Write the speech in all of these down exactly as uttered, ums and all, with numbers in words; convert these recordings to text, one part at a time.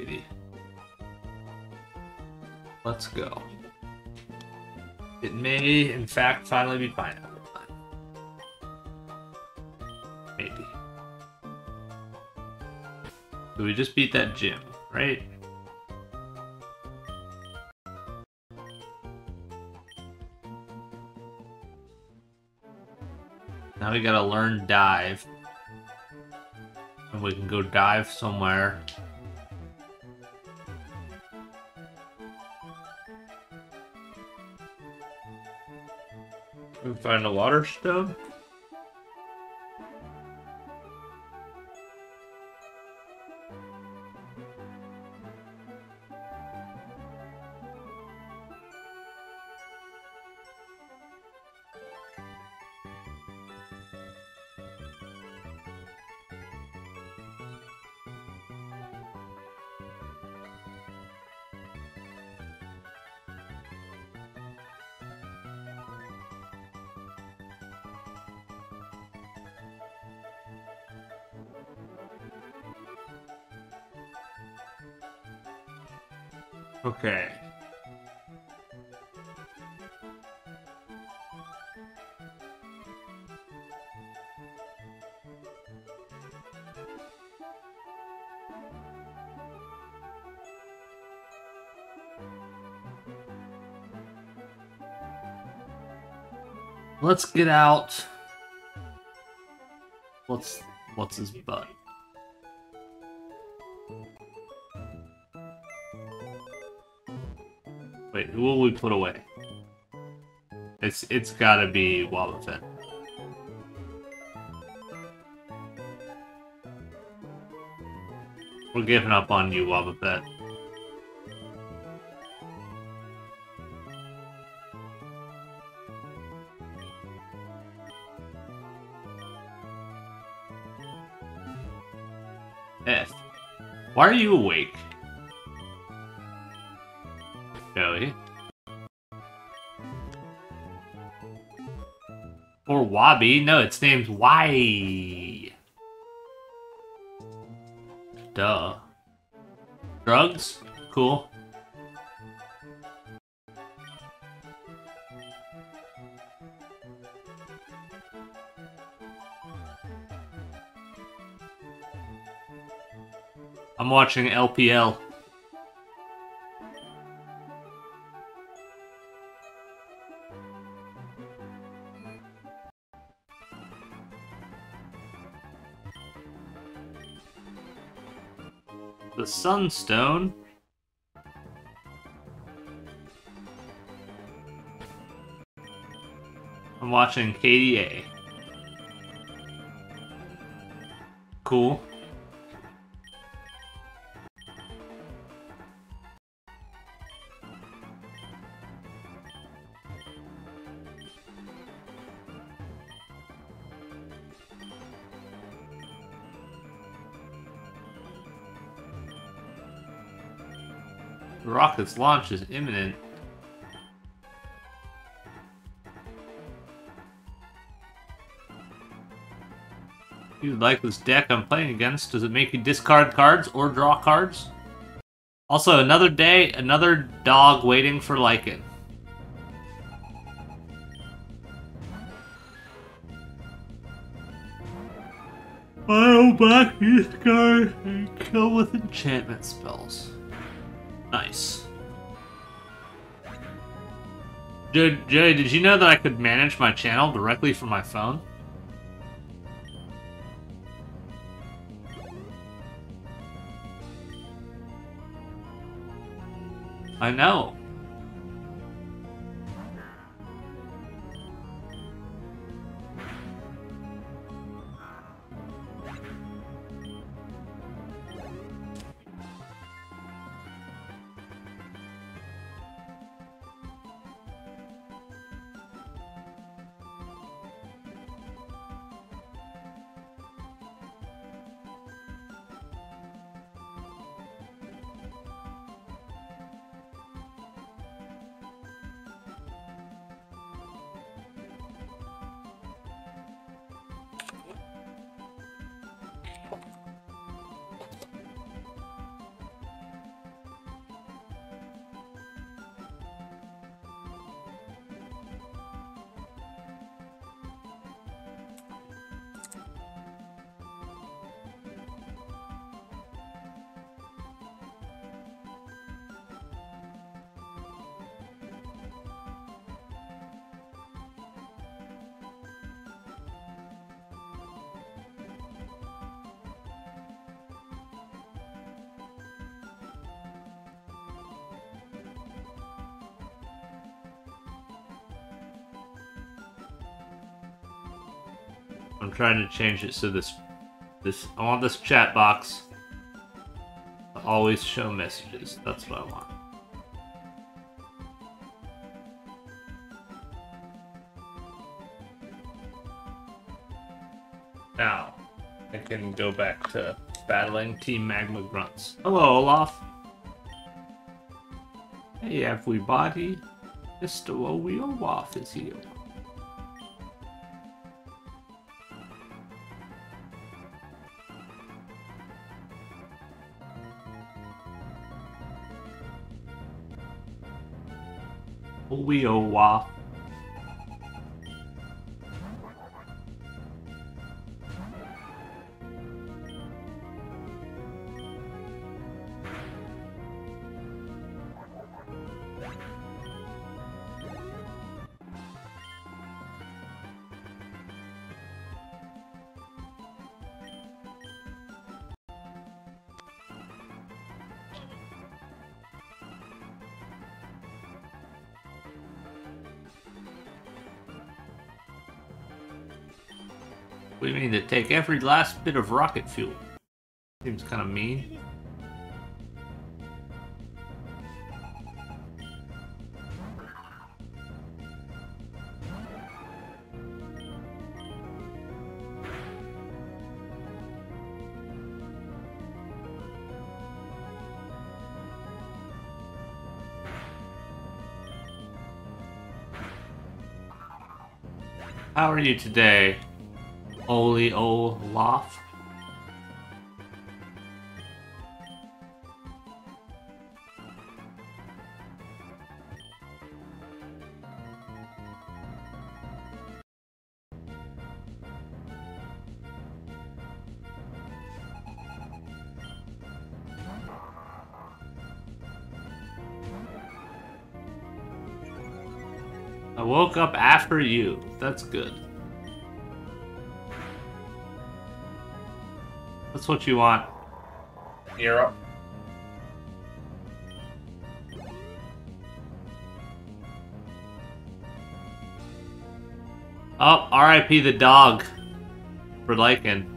maybe. Let's go. It may, in fact, finally be pineapple time. Maybe. So we just beat that gym, right? Now we gotta learn dive. And we can go dive somewhere. We find a water stone. Okay. Let's get out. What's what's his butt? Wait, who will we put away? It's it's gotta be Wobbuffet. We're giving up on you, Wobbuffet. F. Why are you awake? Joey. Or Wobby. No, its name's Y. Duh. Drugs? Cool. I'm watching L P L. The Sunstone? I'm watching K D A. Cool. The rocket's launch is imminent. You like this deck I'm playing against? Does it make you discard cards or draw cards? Also, another day, another dog waiting for Lycan. I'll back these guys and kill with enchantment spells. Nice. Jay, Jay, did you know that I could manage my channel directly from my phone? I know. I'm trying to change it so this this I want this chat box to always show messages. That's what I want. Now I can go back to battling Team Magma Grunts. Hello, Olaf. Hey, everybody. Mister Wowie Olaf is here. Wowie Olaf. What do you mean to take every last bit of rocket fuel? Seems kind of mean. How are you today, Oli Olaf? I woke up after you. That's good. That's what you want. You're up. Oh, R I P the dog for Lycan.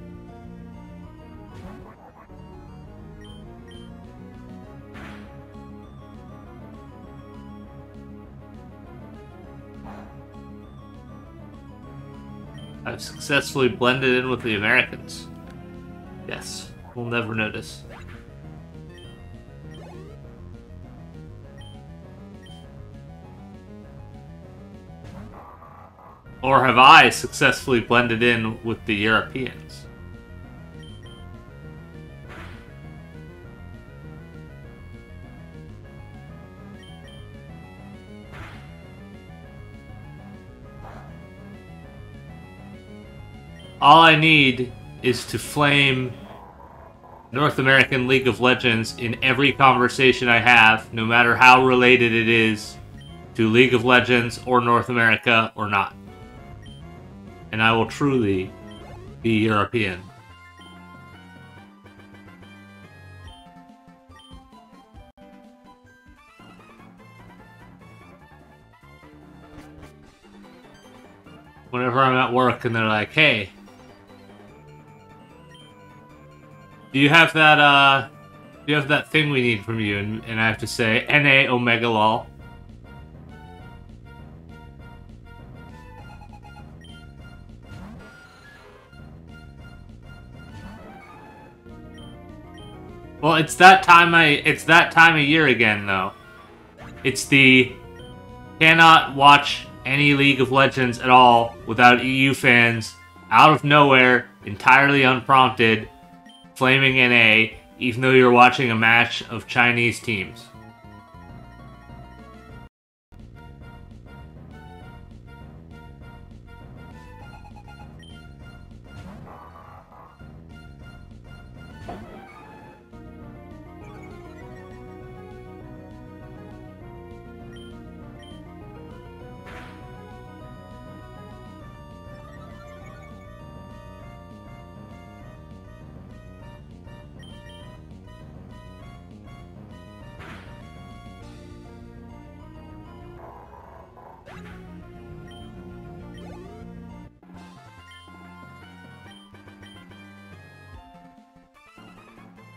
I've successfully blended in with the Americans. Yes, we'll never notice. Or have I successfully blended in with the Europeans? All I need is to flame North American League of Legends in every conversation I have, no matter how related it is to League of Legends or North America or not. And I will truly be European. Whenever I'm at work and they're like, hey, do you have that, uh, do you have that thing we need from you? And, and I have to say, N A Omega Lol. Well, it's that time I, it's that time of year again, though. It's the cannot watch any League of Legends at all without E U fans, out of nowhere, entirely unprompted, flaming N A, even though you're watching a match of Chinese teams.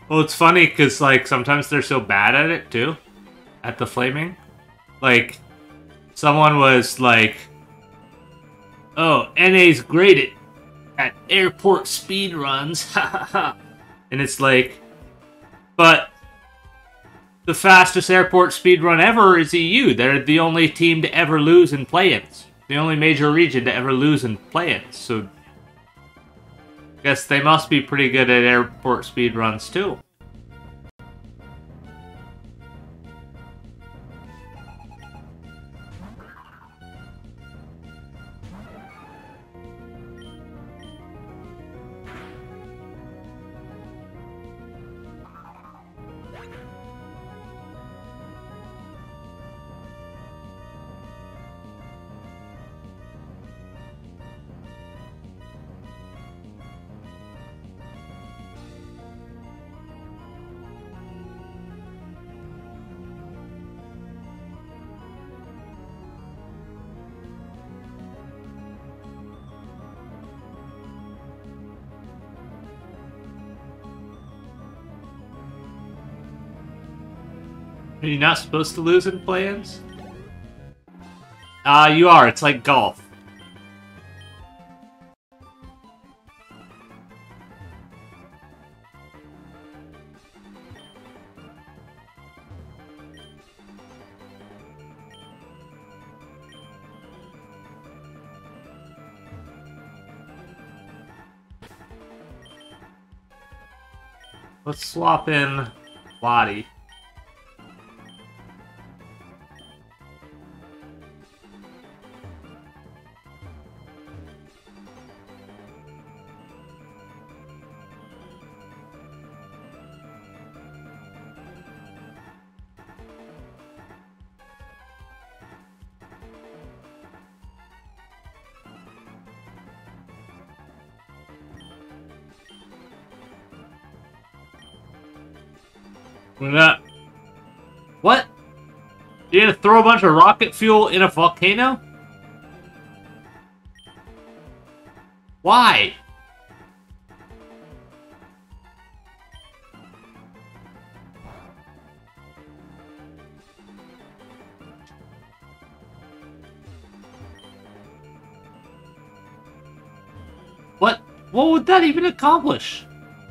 Well, it's funny because, like, sometimes they're so bad at it, too. At the flaming. Like, someone was like, oh, N A's great at, at airport speed runs. Ha ha ha. And it's like, but the fastest airport speed run ever is E U. They're the only team to ever lose in play-ins. The only major region to ever lose in play-ins. So, I guess they must be pretty good at airport speed runs, too. Are you not supposed to lose in play-ins? Ah, uh, you are. It's like golf. Let's swap in Lottie. We're not... What? You're gonna throw a bunch of rocket fuel in a volcano? Why? What? What would that even accomplish?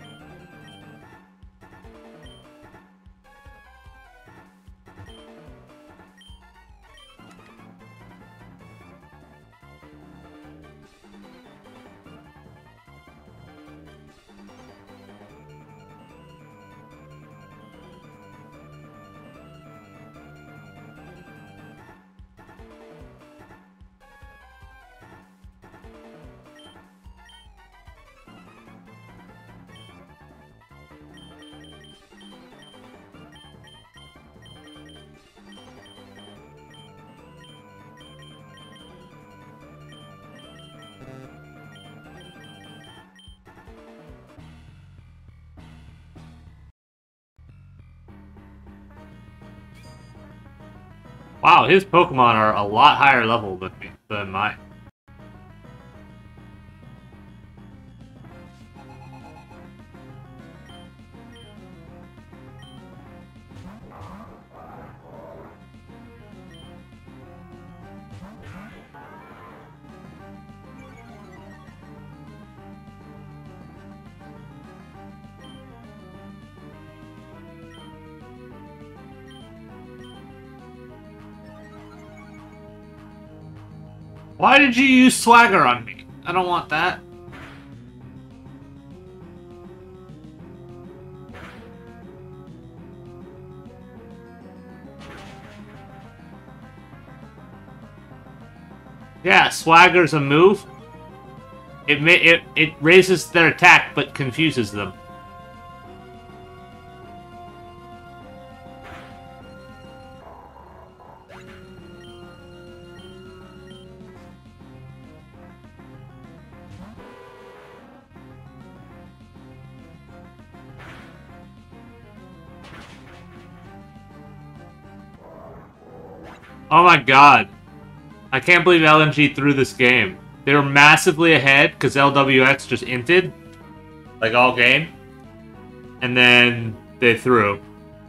Wow, his Pokemon are a lot higher level than me, than mine. Why did you use Swagger on me? I don't want that. Yeah, Swagger's a move. It may, it it raises their attack but confuses them. Oh my god. I can't believe L N G threw this game. They were massively ahead because L W X just inted. Like all game. and then they threw.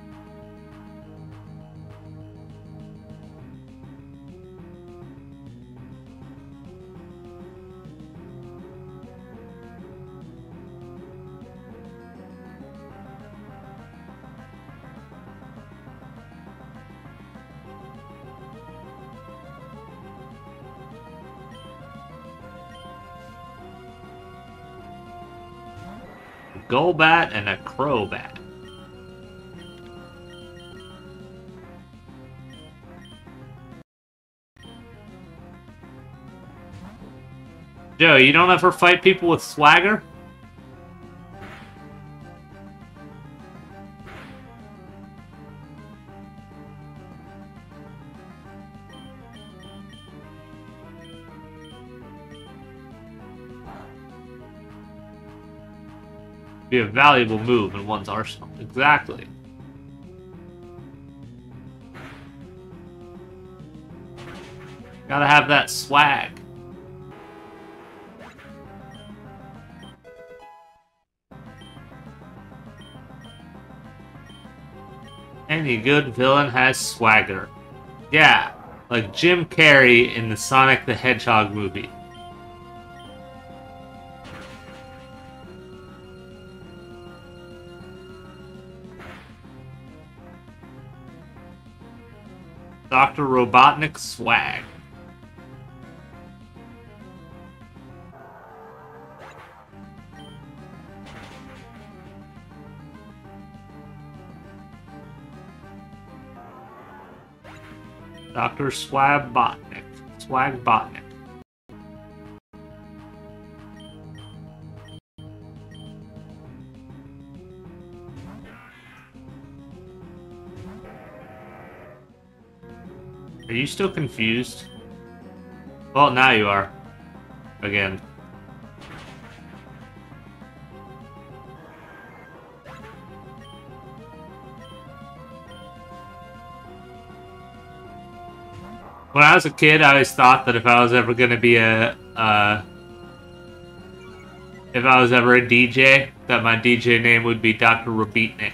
A Golbat and a Crobat. Joe, you don't ever fight people with swagger? Be a valuable move in one's arsenal. Exactly. Gotta have that swag. Any good villain has swagger. Yeah, like Jim Carrey in the Sonic the Hedgehog movie. Doctor Robotnik swag. Doctor Swagbotnik. Swagbotnik. Are you still confused? Well, now you are. Again. When I was a kid, I always thought that if I was ever going to be a, uh, if I was ever a D J, that my D J name would be Doctor Robotnik.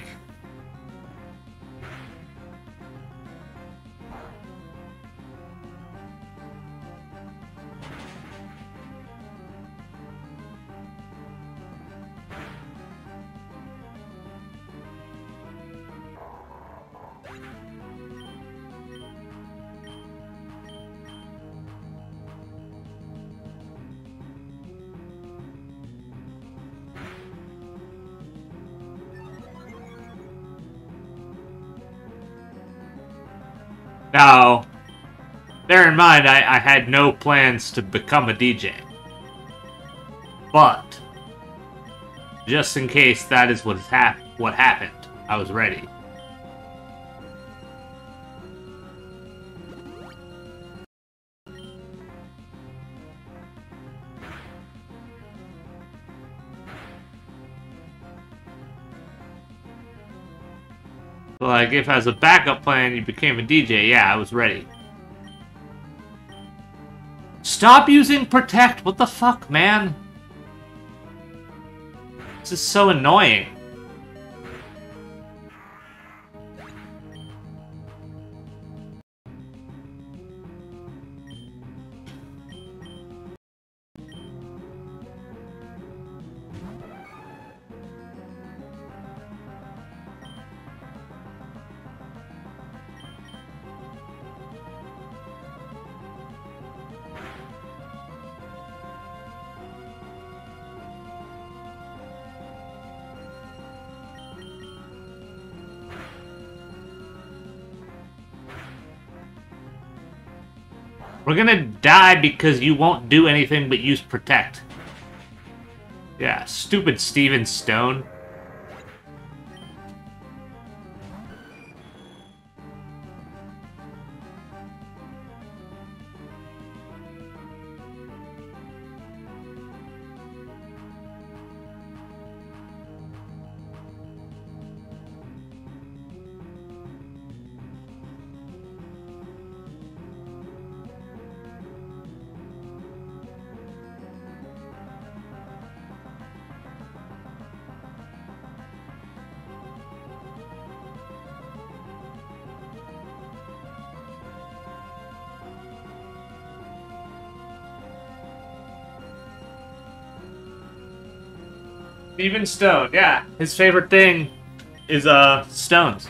Now, bear in mind, I, I had no plans to become a D J. But, just in case that is what, hap what happened, I was ready. Like, if as a backup plan you became a D J, yeah, I was ready. Stop using Protect! What the fuck, man? This is so annoying. We're gonna die because you won't do anything but use Protect. Yeah, stupid Steven Stone. Even stone, yeah. His favorite thing is, uh, stones.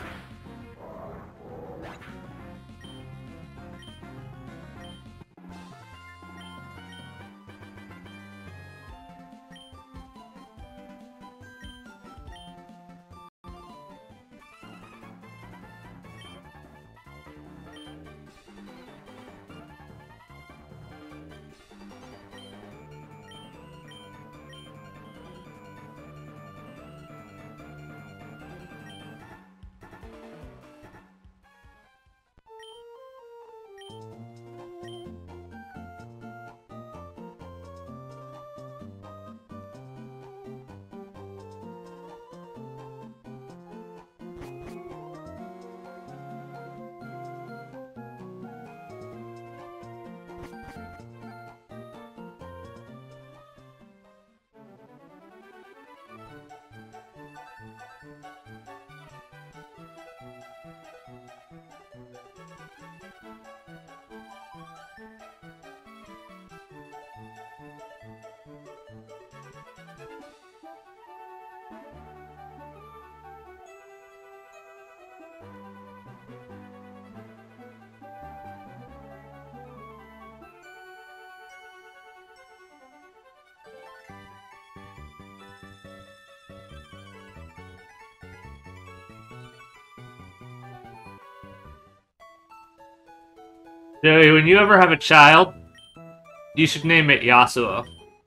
Joey, when you ever have a child, you should name it Yasuo.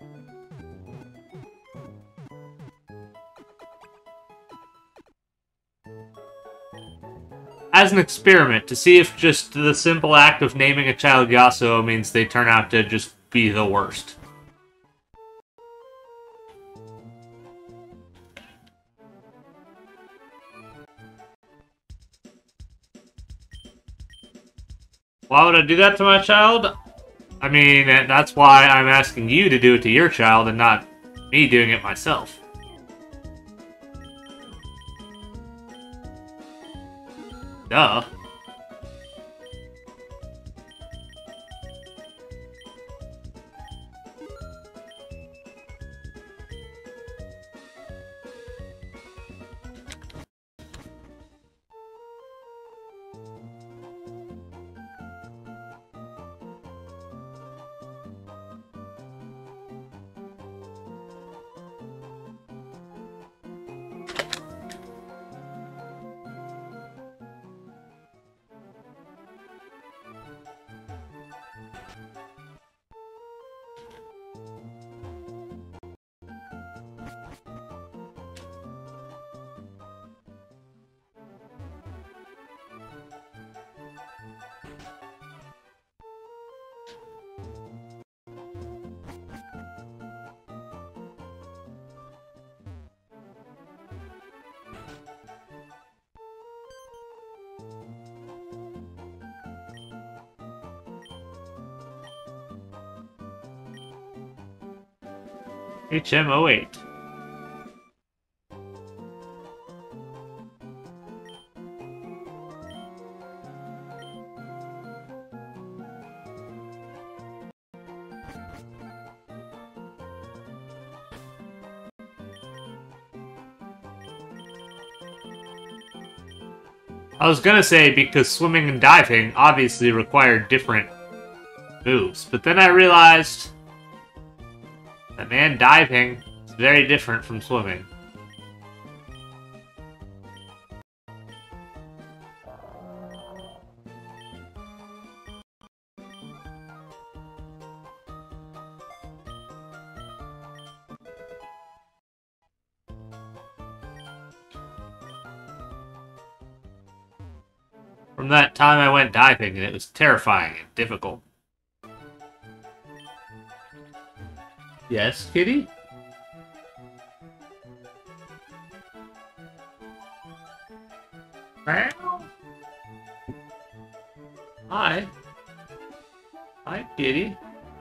As an experiment, to see if just the simple act of naming a child Yasuo means they turn out to just be the worst. Why would I do that to my child? I mean, that's why I'm asking you to do it to your child and not me doing it myself. Duh. H M oh eight. I was gonna say because swimming and diving obviously require different moves, but then I realized that, man, diving is very different from swimming. From that time I went diving, and it was terrifying and difficult. Yes, kitty? Meow. Hi. Hi, kitty.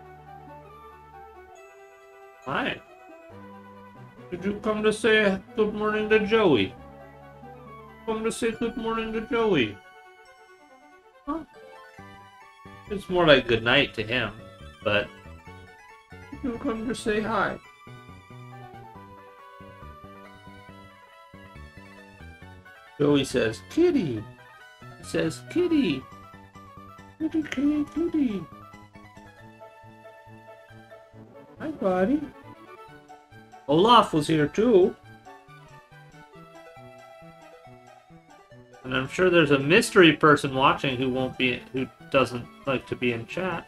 Hi. Did you come to say good morning to Joey? Come to say good morning to Joey. Huh? It's more like good night to him, but you come to say hi. Joey says, kitty. He says, kitty. Kitty, kitty, kitty. Hi, buddy. Olaf was here too. And I'm sure there's a mystery person watching who won't be, who doesn't like to be in chat.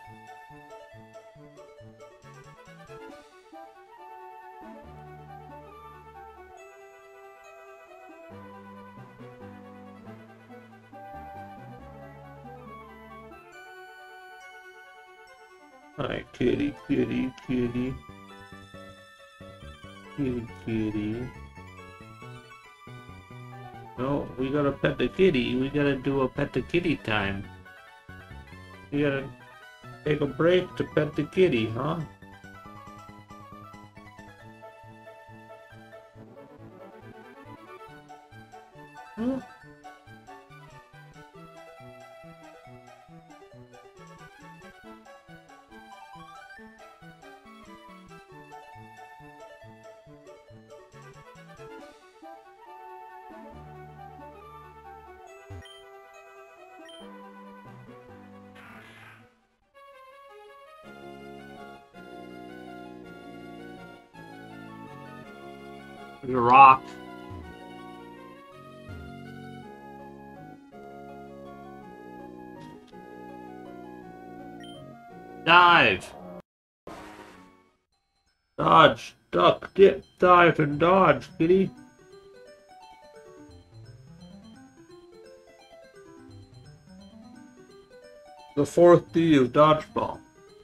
Hi, kitty, kitty, kitty. Kitty, kitty. No, we gotta pet the kitty. We gotta do a pet the kitty time. We gotta take a break to pet the kitty, huh? Huh? There's a rock. Dive. Dodge, duck, dip, dive, and dodge, kitty. The fourth D of dodgeball.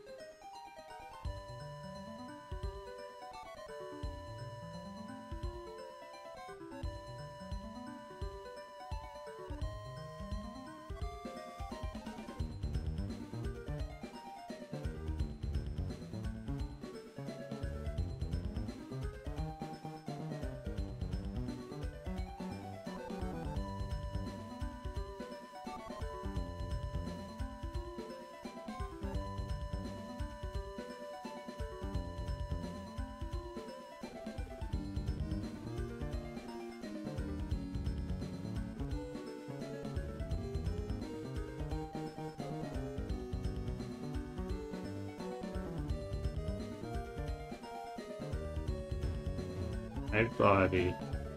Hey, buddy.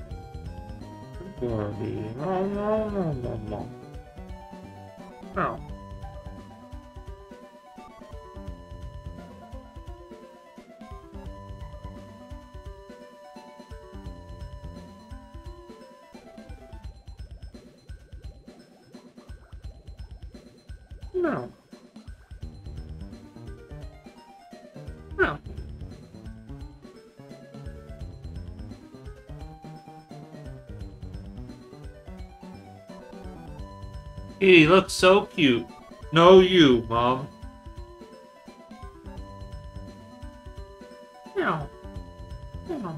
Buddy. No, no, no, no, no. No. No. No. He looks so cute. No, you, Mom. No. No.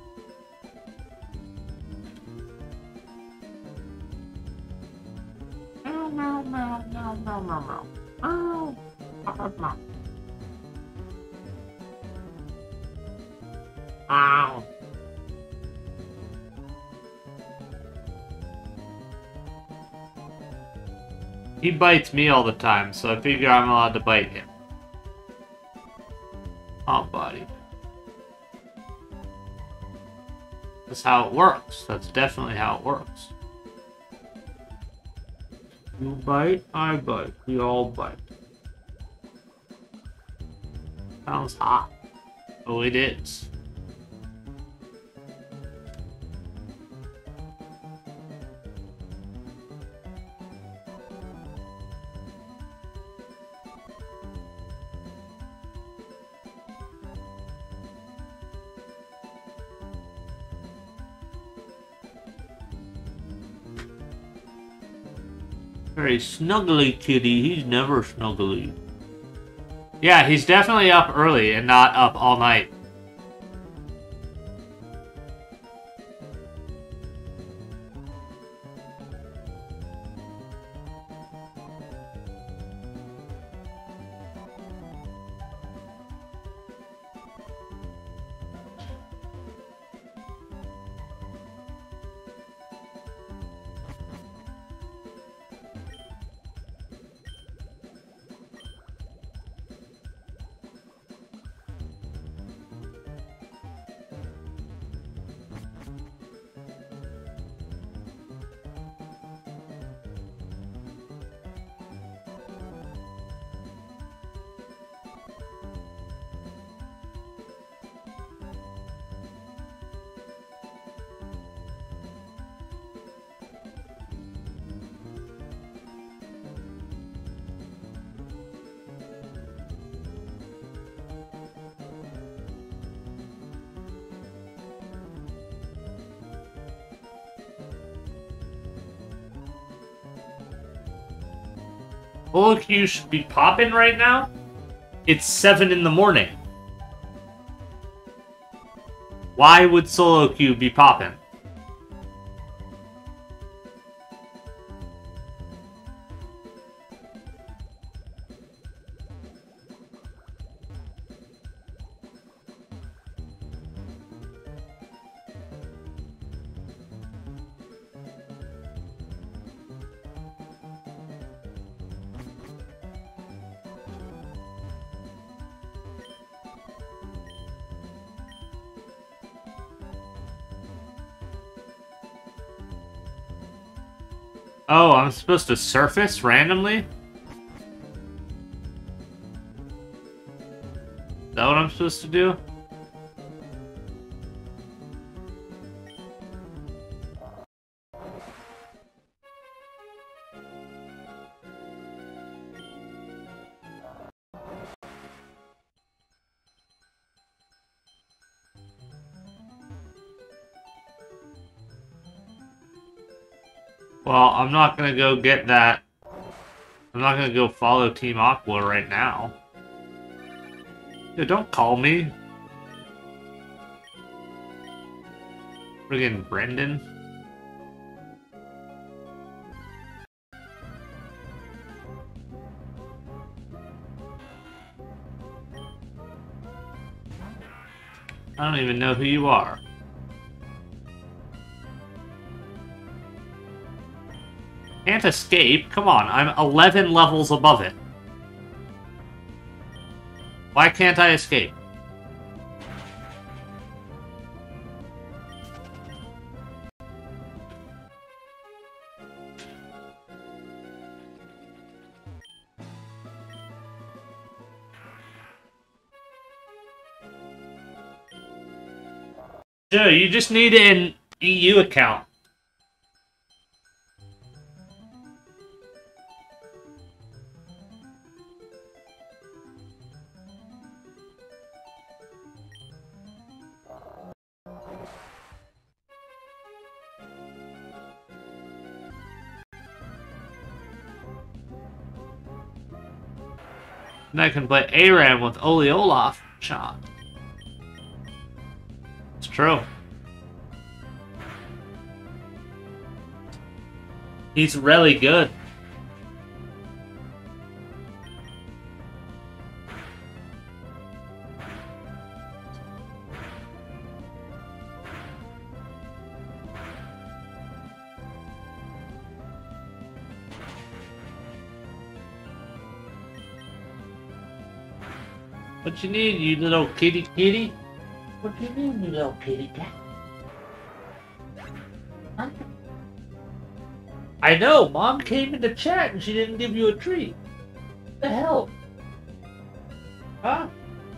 No, no, no, no, no, no, no. Oh, no. Ow. He bites me all the time, so I figure I'm allowed to bite him. Oh, buddy. That's how it works. That's definitely how it works. You bite, I bite. We all bite. Sounds hot. Oh, it is. Very snuggly kitty. He's never snuggly. Yeah, he's definitely up early and not up all night. Solo queue should be popping right now. It's seven in the morning. Why would solo queue be popping? Oh, I'm supposed to surface randomly? Is that what I'm supposed to do? Well, I'm not gonna go get that. I'm not gonna go follow Team Aqua right now. Dude, don't call me. Friggin' Brendan. I don't even know who you are. Can't escape? Come on, I'm eleven levels above it. Why can't I escape? Joe, you just need an E U account. And I can play A RAM with Oli Olaf shot. It's true. He's really good. What you need, you little kitty kitty? What do you mean, you little kitty cat? Huh? I know, Mom came into chat and she didn't give you a treat. What the hell? Huh?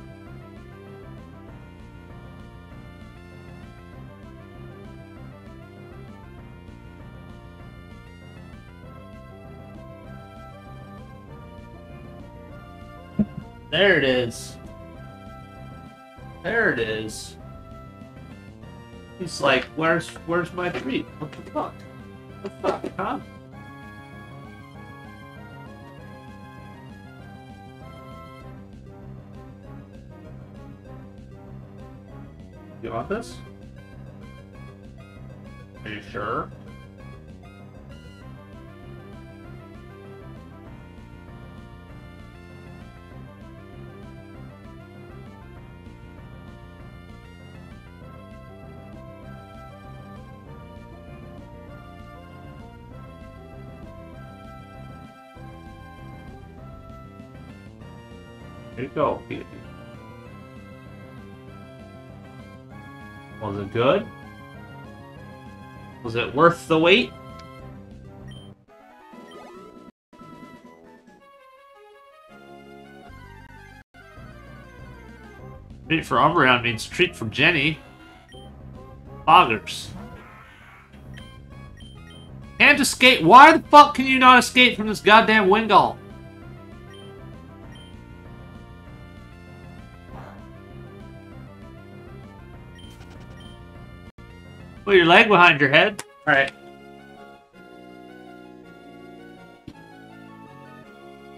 There it is. There it is. He's like, where's where's my treat? What the fuck? What the fuck, huh? You want this? Are you sure? Here you go, Petey. Was it good? Was it worth the wait? Treat for Umbreon means treat for Jenny. Boggers. Can't escape. Why the fuck can you not escape from this goddamn Wingull? Put your leg behind your head. Alright.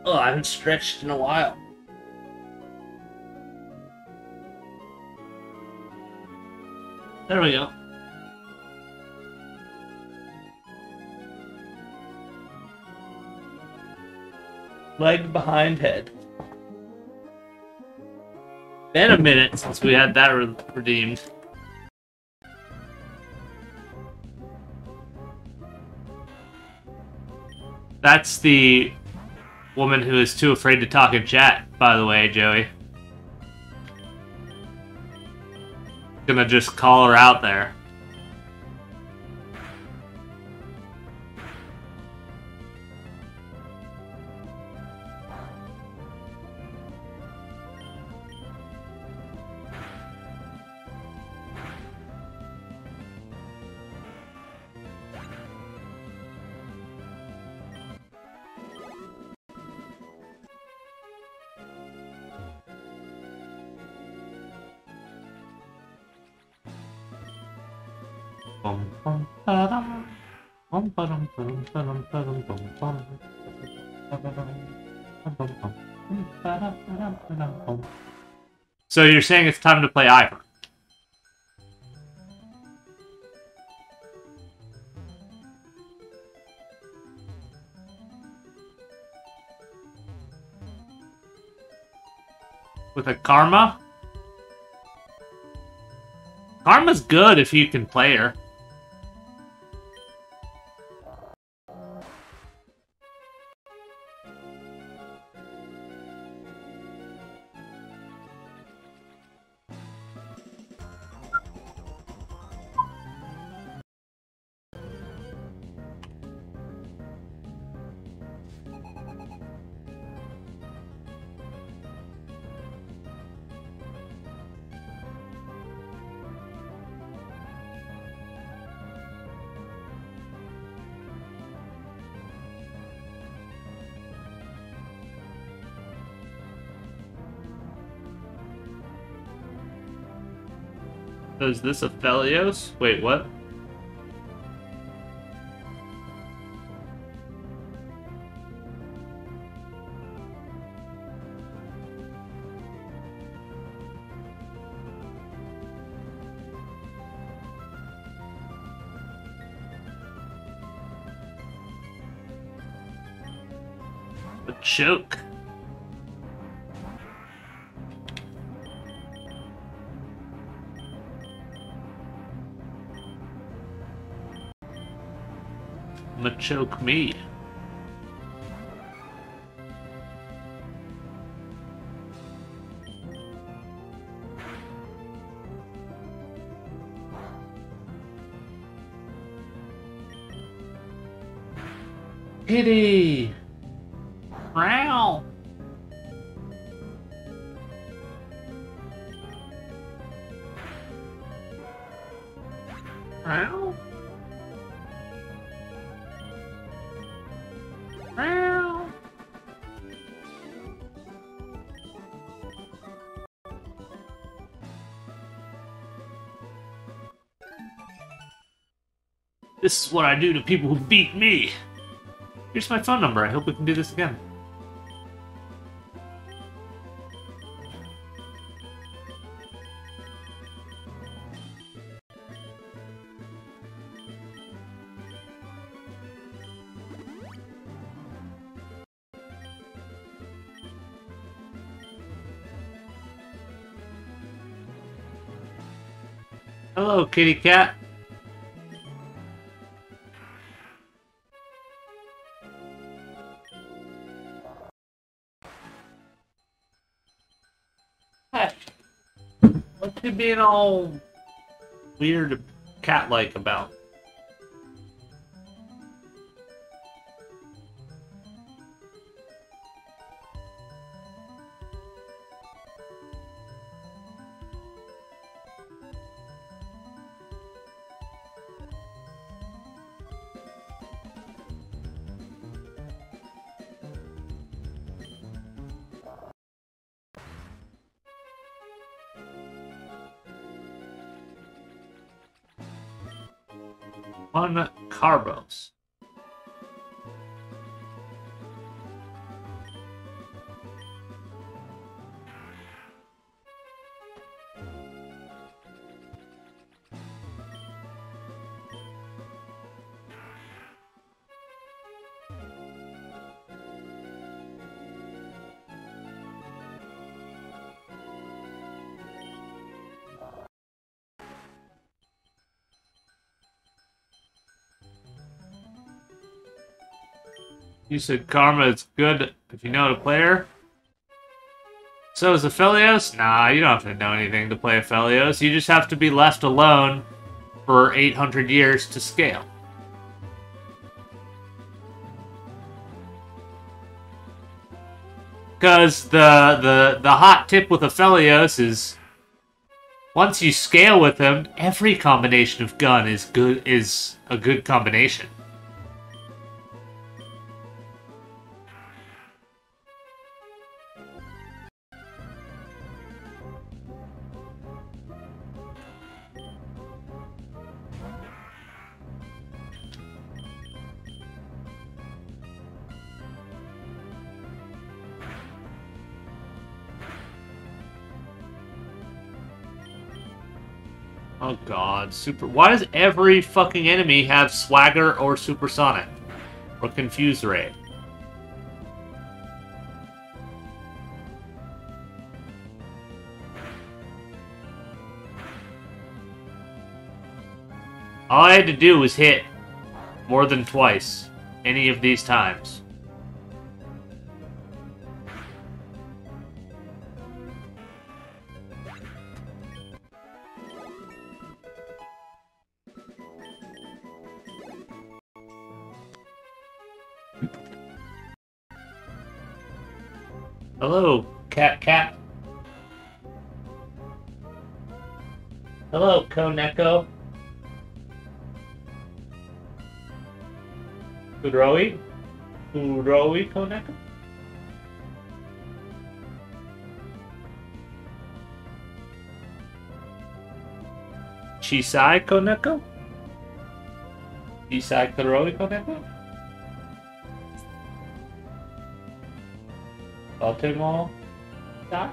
Oh, I haven't stretched in a while. There we go. Leg behind head. Been a minute since we had that re redeemed. That's the woman who is too afraid to talk in chat, by the way, Joey. Gonna just call her out there. So you're saying it's time to play Ivor? With a Karma? Karma's good if you can play her. So is this a Felios? Wait, what? A choke. Choke me. Kitty! Meow! Meow? Meow! This is what I do to people who beat me. Here's my phone number. I hope we can do this again. Hello, kitty cat. Hey, what you being all weird cat-like about? One Carbos. You said karma is good if you know how to play her. So is Aphelios? Nah, you don't have to know anything to play Aphelios. You just have to be left alone for eight hundred years to scale. Because the, the, the hot tip with Aphelios is once you scale with him, every combination of gun is good is a good combination. Oh god, super. Why does every fucking enemy have swagger or supersonic? Or confuse ray? All I had to do was hit more than twice any of these times. Hello, Cat Cat. Hello, Koneko. Kuroi? Kuroi Koneko? Chisai Koneko? Chisai Kuroi Koneko? Baltimore? That?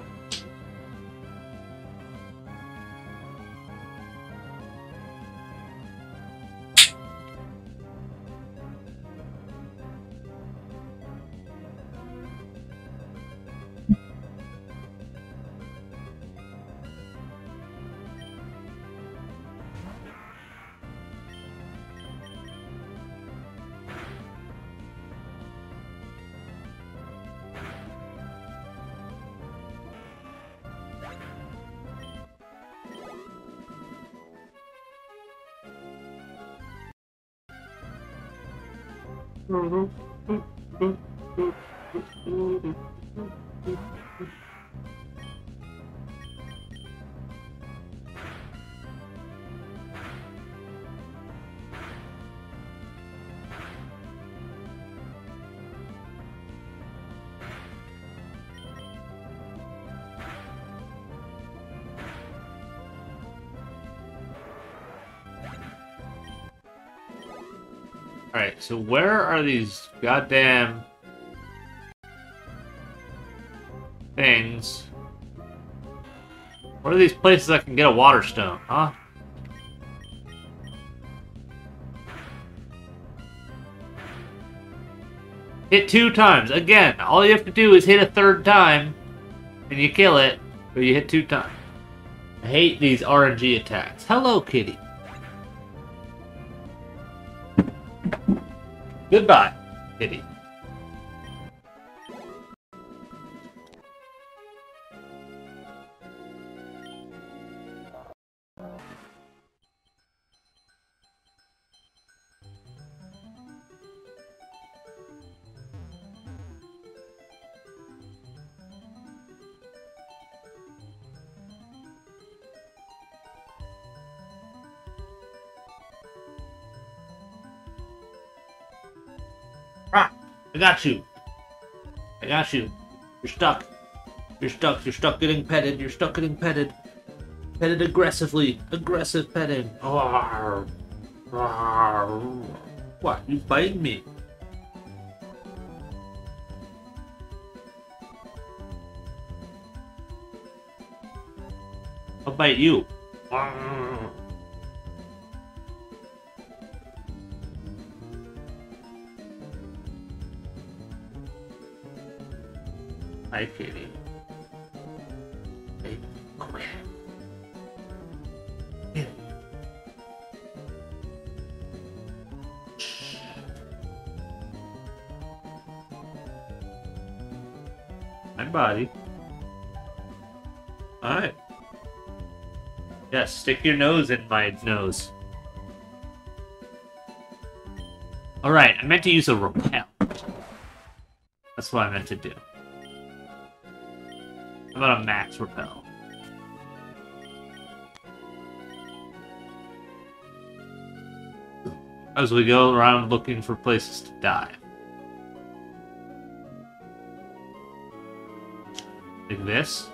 Alright, so where are these goddamn things? What are these places I can get a water stone, huh? Hit two times. Again, all you have to do is hit a third time and you kill it, but you hit two times. I hate these R N G attacks. Hello, kitty. Goodbye, kitty. Ah, I got you. I got you. You're stuck. You're stuck. You're stuck getting petted. You're stuck getting petted. Petted aggressively. Aggressive petting. Arr. Arr. What? You biting me? I'll bite you. Arr. Hi, kitty. Hey, come here. Here. Shh. body. Alright. Yes, stick your nose in my nose. Alright, I meant to use a repel. That's what I meant to do. How about a max repel? As we go around looking for places to die. Like this.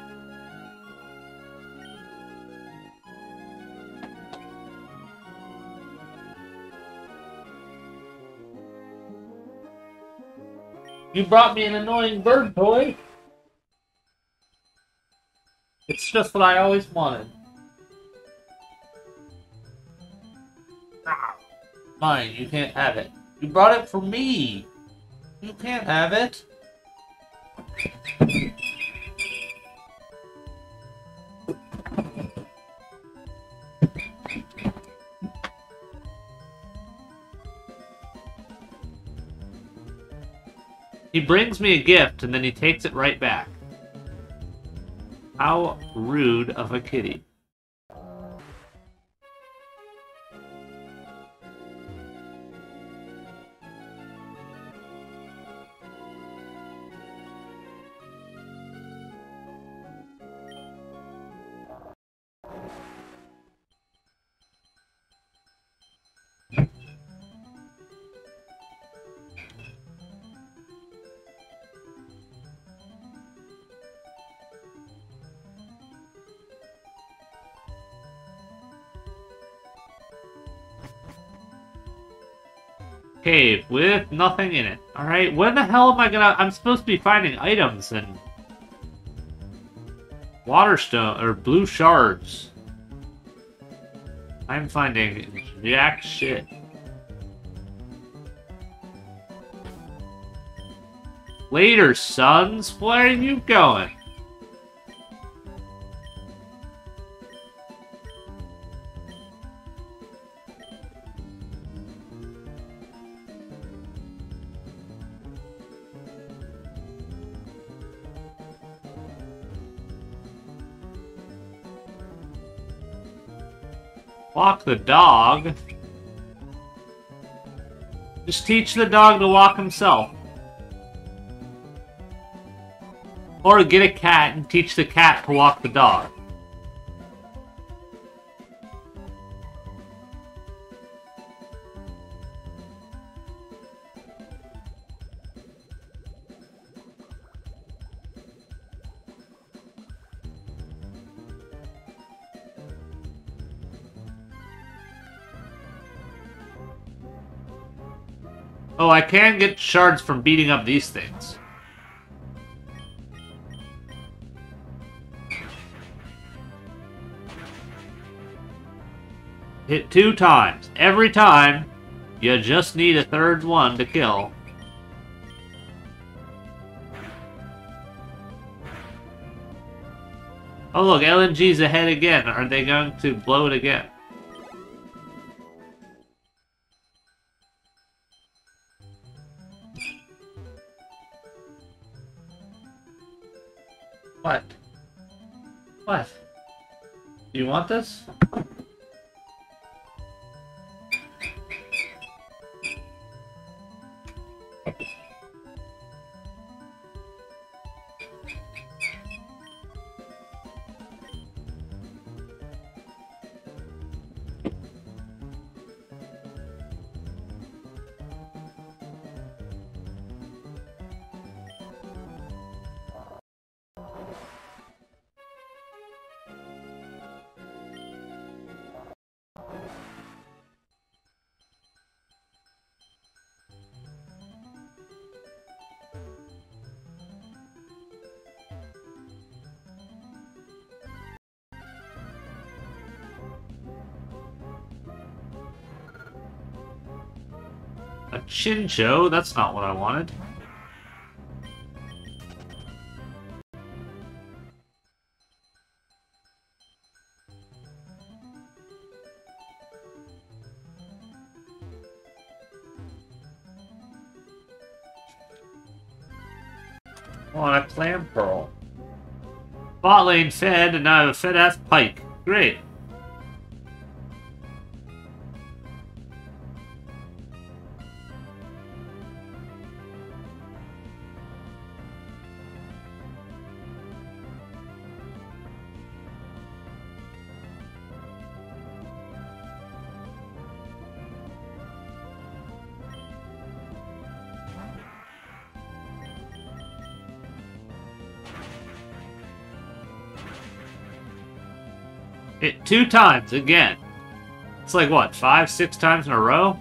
You brought me an annoying bird toy. It's just what I always wanted. Mine, you can't have it. You brought it for me. You can't have it. He brings me a gift and then he takes it right back. How rude of a kitty. Cave with nothing in it. Alright, when the hell am I gonna... I'm supposed to be finding items and... Waterstone, or blue shards. I'm finding jack shit. Later, sons. Where are you going? Walk the dog? Just teach the dog to walk himself. Or get a cat and teach the cat to walk the dog. Oh, I can get shards from beating up these things. Hit two times. Every time, you just need a third one to kill. Oh look, L N G's ahead again. Are they going to blow it again? What? What? Do you want this? A Chincho? That's not what I wanted. I want a clam pearl. Bot lane fed, and now I have a fed-ass Pike. Great. It two times again. It's like what, five, six times in a row?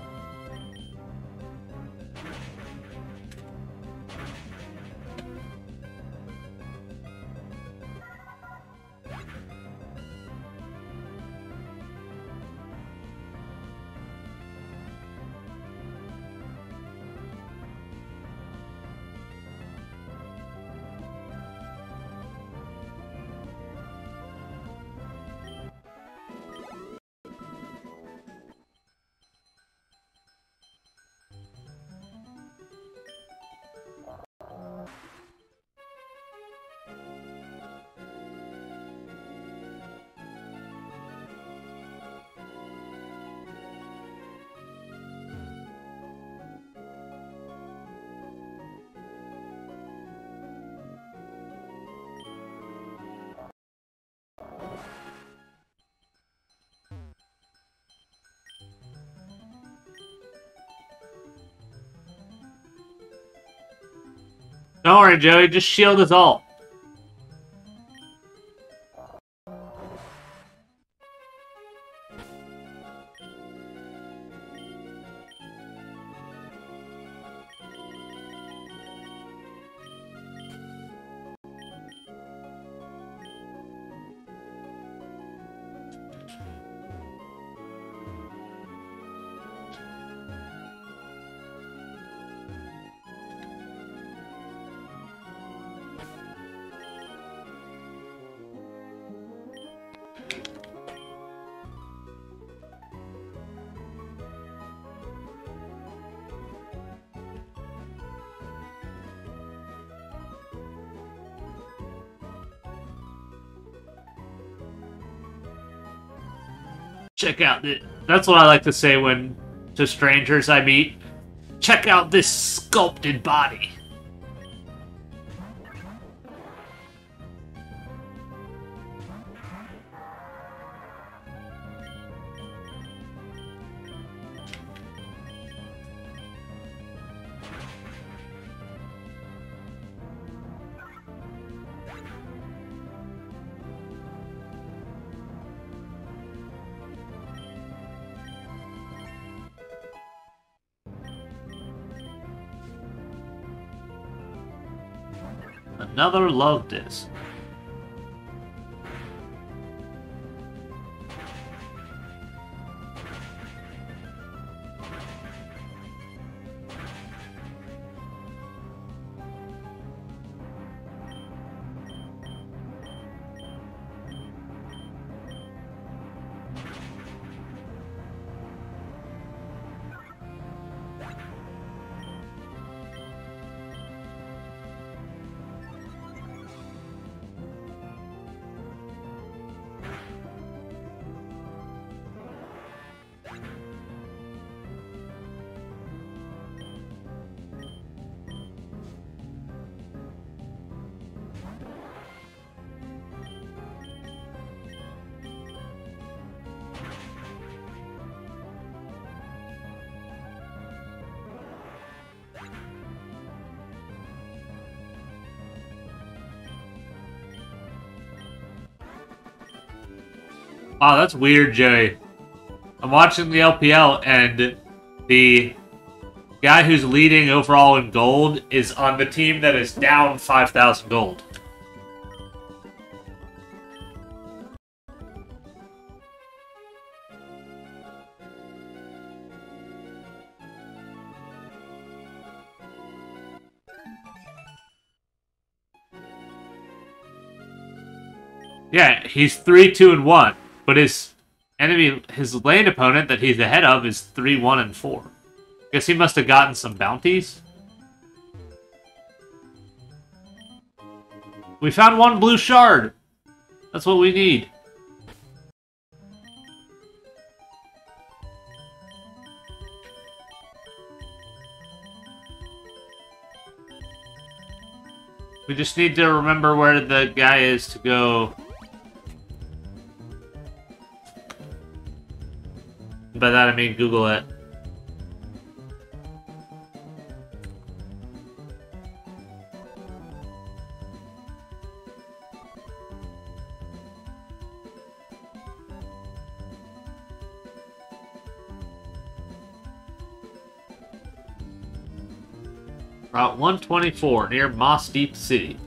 Don't worry, Joey, just shield his ult. Check out the. That's what I like to say when to strangers I meet. Check out this sculpted body. Another love disc. Wow, that's weird, Joey. I'm watching the L P L, and the guy who's leading overall in gold is on the team that is down five thousand gold. Yeah, he's three, two, and one. But his enemy, his lane opponent that he's ahead of is three, one, and four. Guess he must have gotten some bounties. We found one blue shard. That's what we need. We just need to remember where the guy is to go. By that I mean Google it. Route one twenty-four, near Moss Deep City.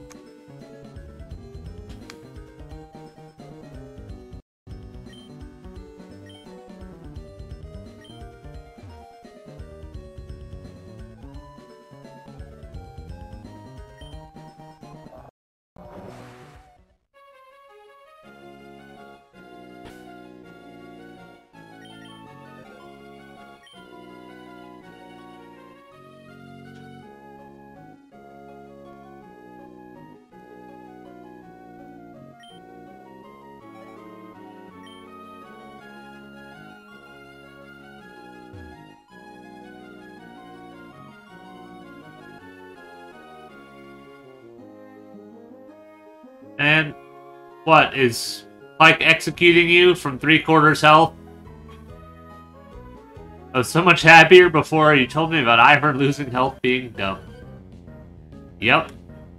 And what, is Pike executing you from three quarters health? I was so much happier before you told me about Ivor losing health being dumb. Yep.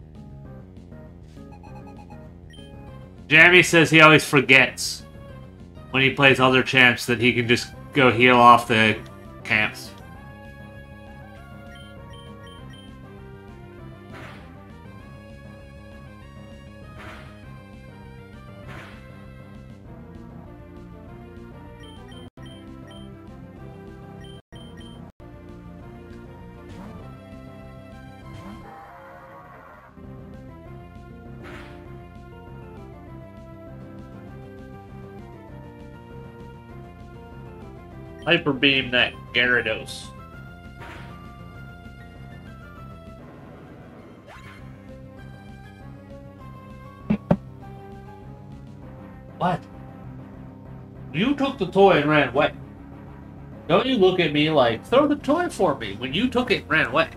Jammy says he always forgets when he plays other champs that he can just go heal off the camps. Hyper beam that Gyarados. What? You took the toy and ran away. Don't you look at me like, throw the toy for me, when you took it and ran away.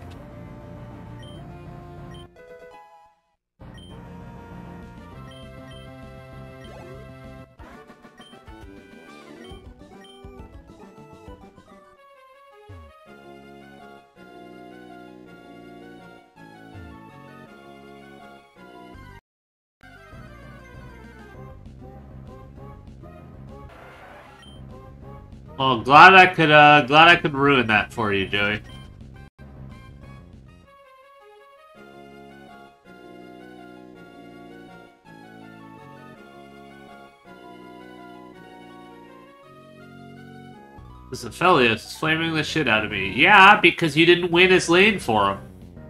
Oh, glad I could, uh, glad I could ruin that for you, Joey. This Aphelios is flaming the shit out of me. Yeah, because you didn't win his lane for him.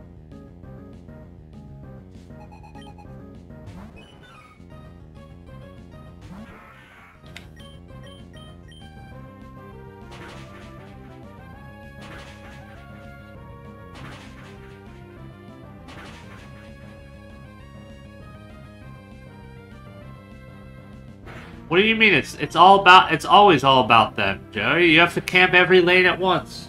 What do you mean? It's it's all about it's always all about them, Joey. You have to camp every lane at once.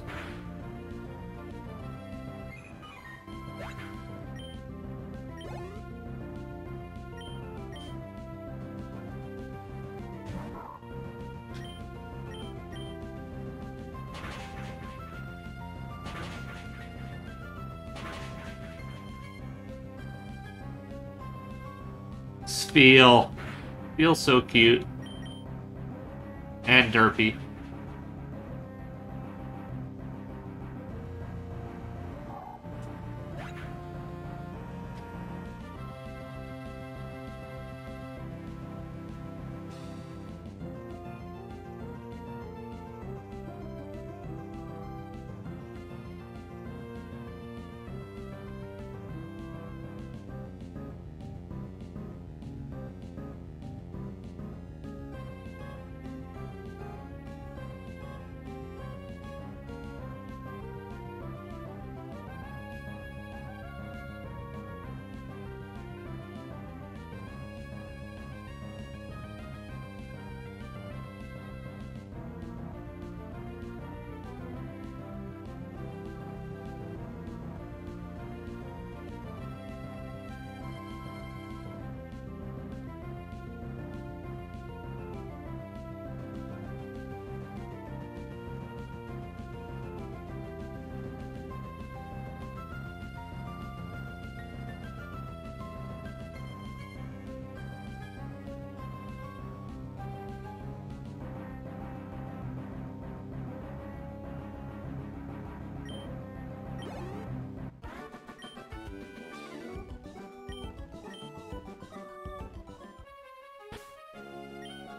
Feel. Feels so cute. And derpy.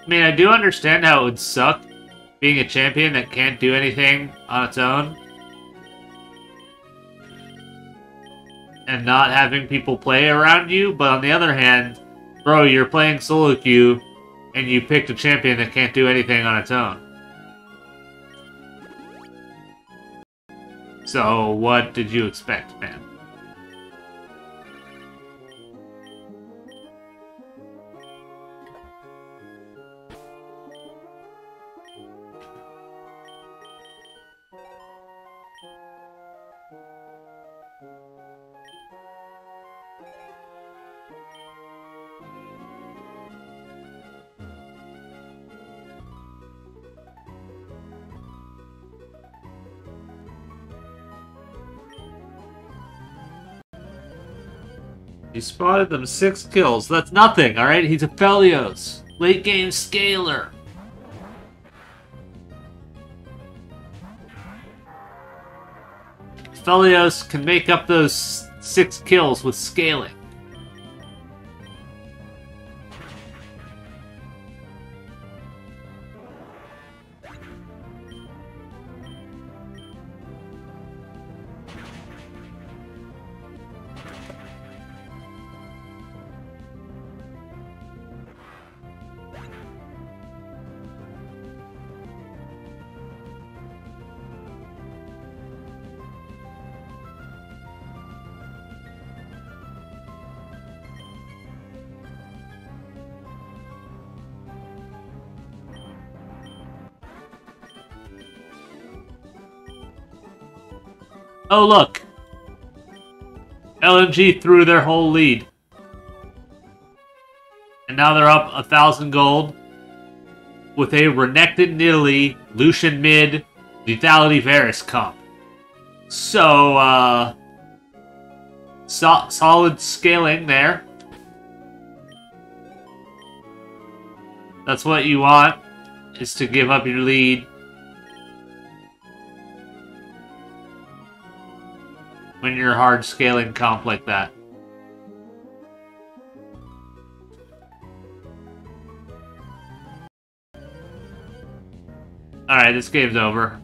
I mean, I do understand how it would suck being a champion that can't do anything on its own. And not having people play around you, but on the other hand, bro, you're playing solo queue, and you picked a champion that can't do anything on its own. So, what did you expect, man? He spotted them six kills. That's nothing, alright? He's a Felios. Late game scaler. Felios can make up those six kills with scaling. Oh, look! L M G threw their whole lead. And now they're up a thousand gold with a Renekton Nidalee, Lucian mid, Lethality Varus comp. So, uh... So solid scaling there. That's what you want, is to give up your lead. When you're a hard scaling comp like that. Alright, this game's over.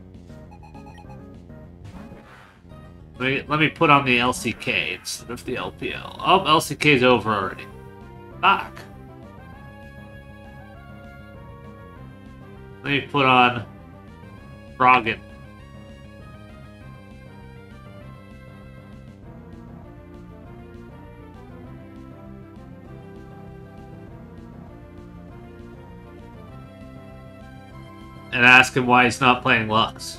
Let me, let me put on the L C K instead of the L P L. Oh, L C K's over already. Fuck. Let me put on Froggen. And ask him why he's not playing Lux.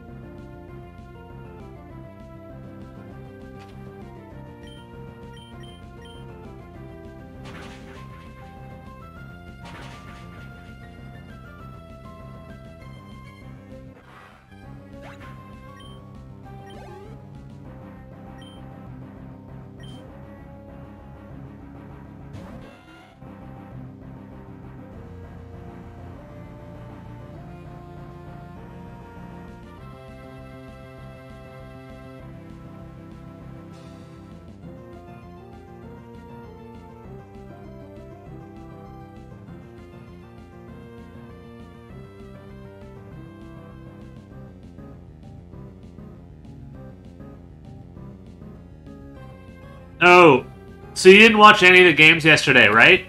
Oh, so you didn't watch any of the games yesterday, right?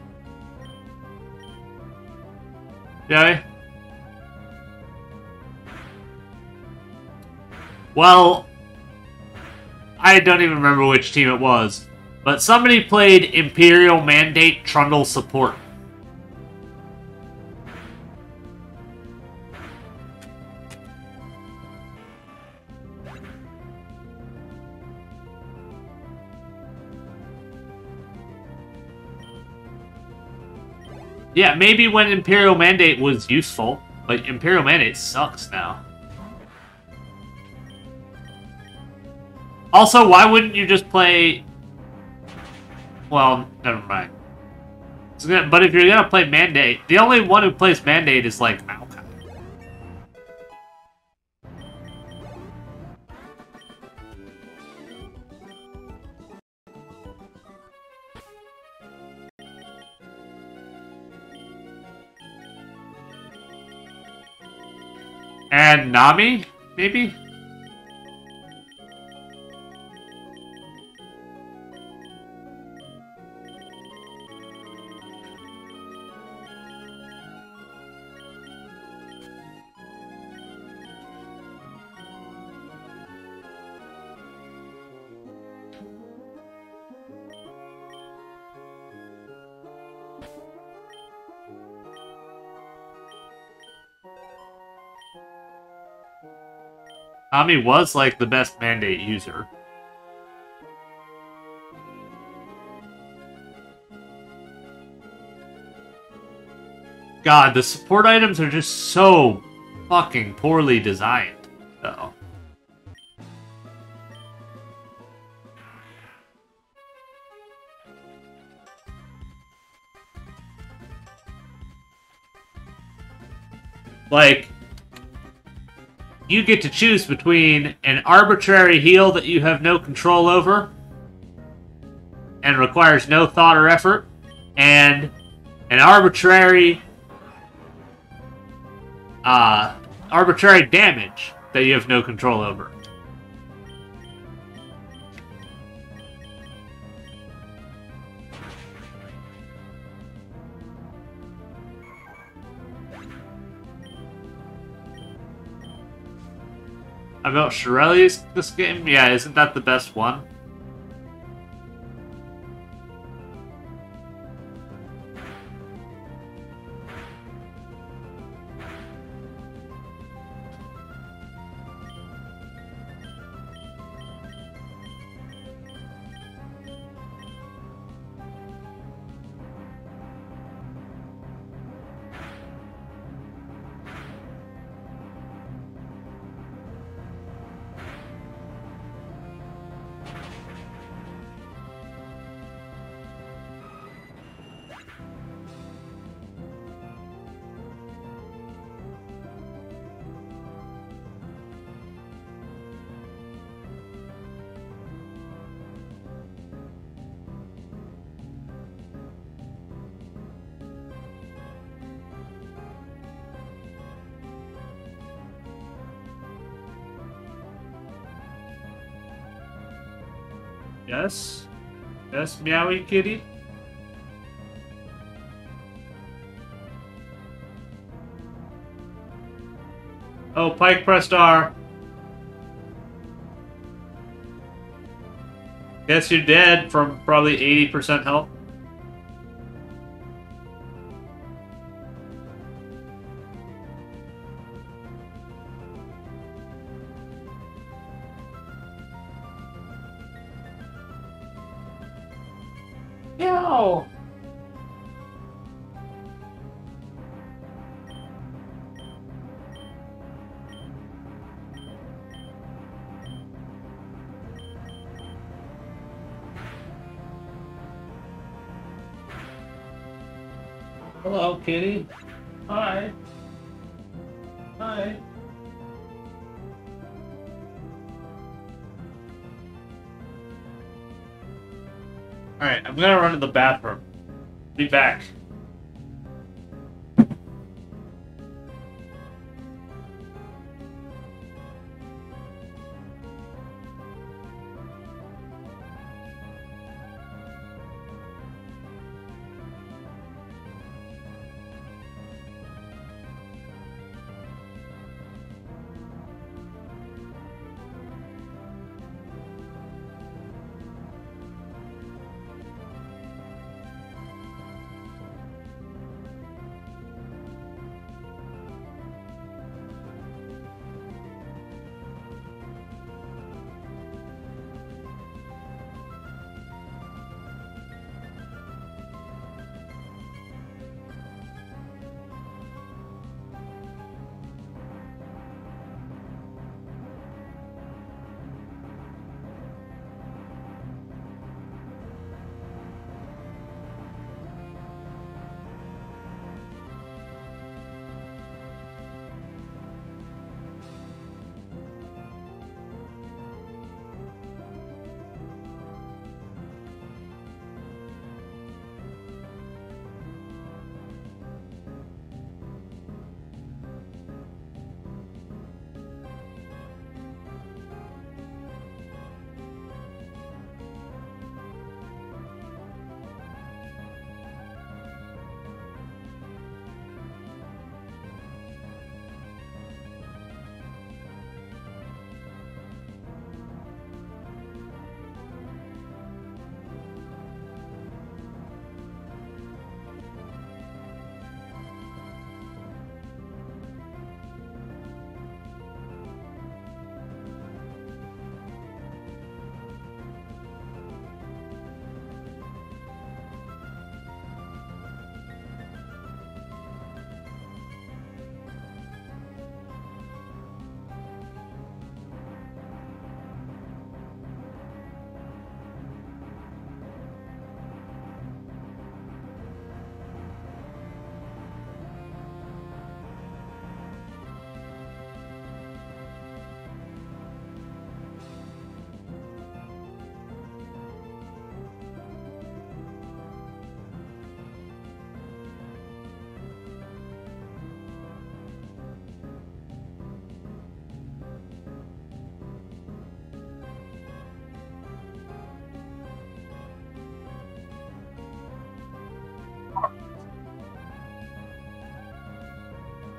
Joey? Well, I don't even remember which team it was, but somebody played Imperial Mandate Trundle support. Yeah, maybe when Imperial Mandate was useful, but Imperial Mandate sucks now. Also, why wouldn't you just play... Well, never mind. Gonna... But if you're gonna play Mandate, the only one who plays Mandate is, like, Maokai. and Nami, maybe? Nami was like the best mandate user. God, the support items are just so fucking poorly designed, though. Like, you get to choose between an arbitrary heal that you have no control over and requires no thought or effort, and an arbitrary uh, arbitrary damage that you have no control over. About Shirelli's this game? Yeah, isn't that the best one? Yes? Yes, meowy kitty? Oh, Pike pressed R. Guess you're dead from probably eighty percent health. No. Hello, kitty. Hi. Hi. Alright, I'm gonna run to the bathroom. Be back.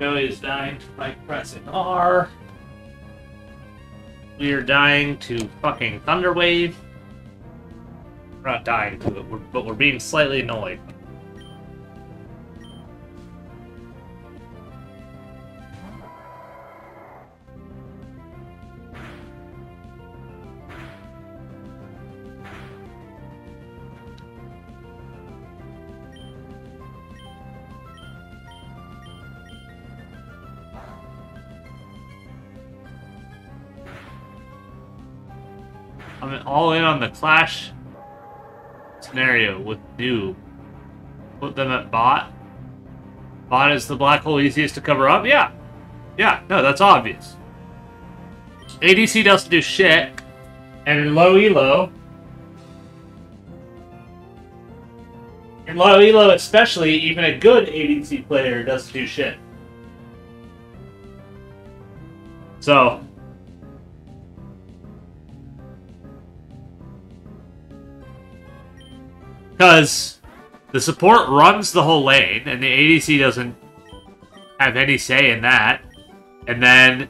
Billy is dying by pressing R. We are dying to fucking Thunderwave. We're not dying to it, we're, but we're being slightly annoyed. I'm all in on the Clash scenario with Noob. Put them at bot. Bot is the black hole easiest to cover up? Yeah. Yeah, no, that's obvious. A D C doesn't do shit. And in low elo, in low elo especially, even a good A D C player doesn't do shit. So, because the support runs the whole lane, and the A D C doesn't have any say in that. And then,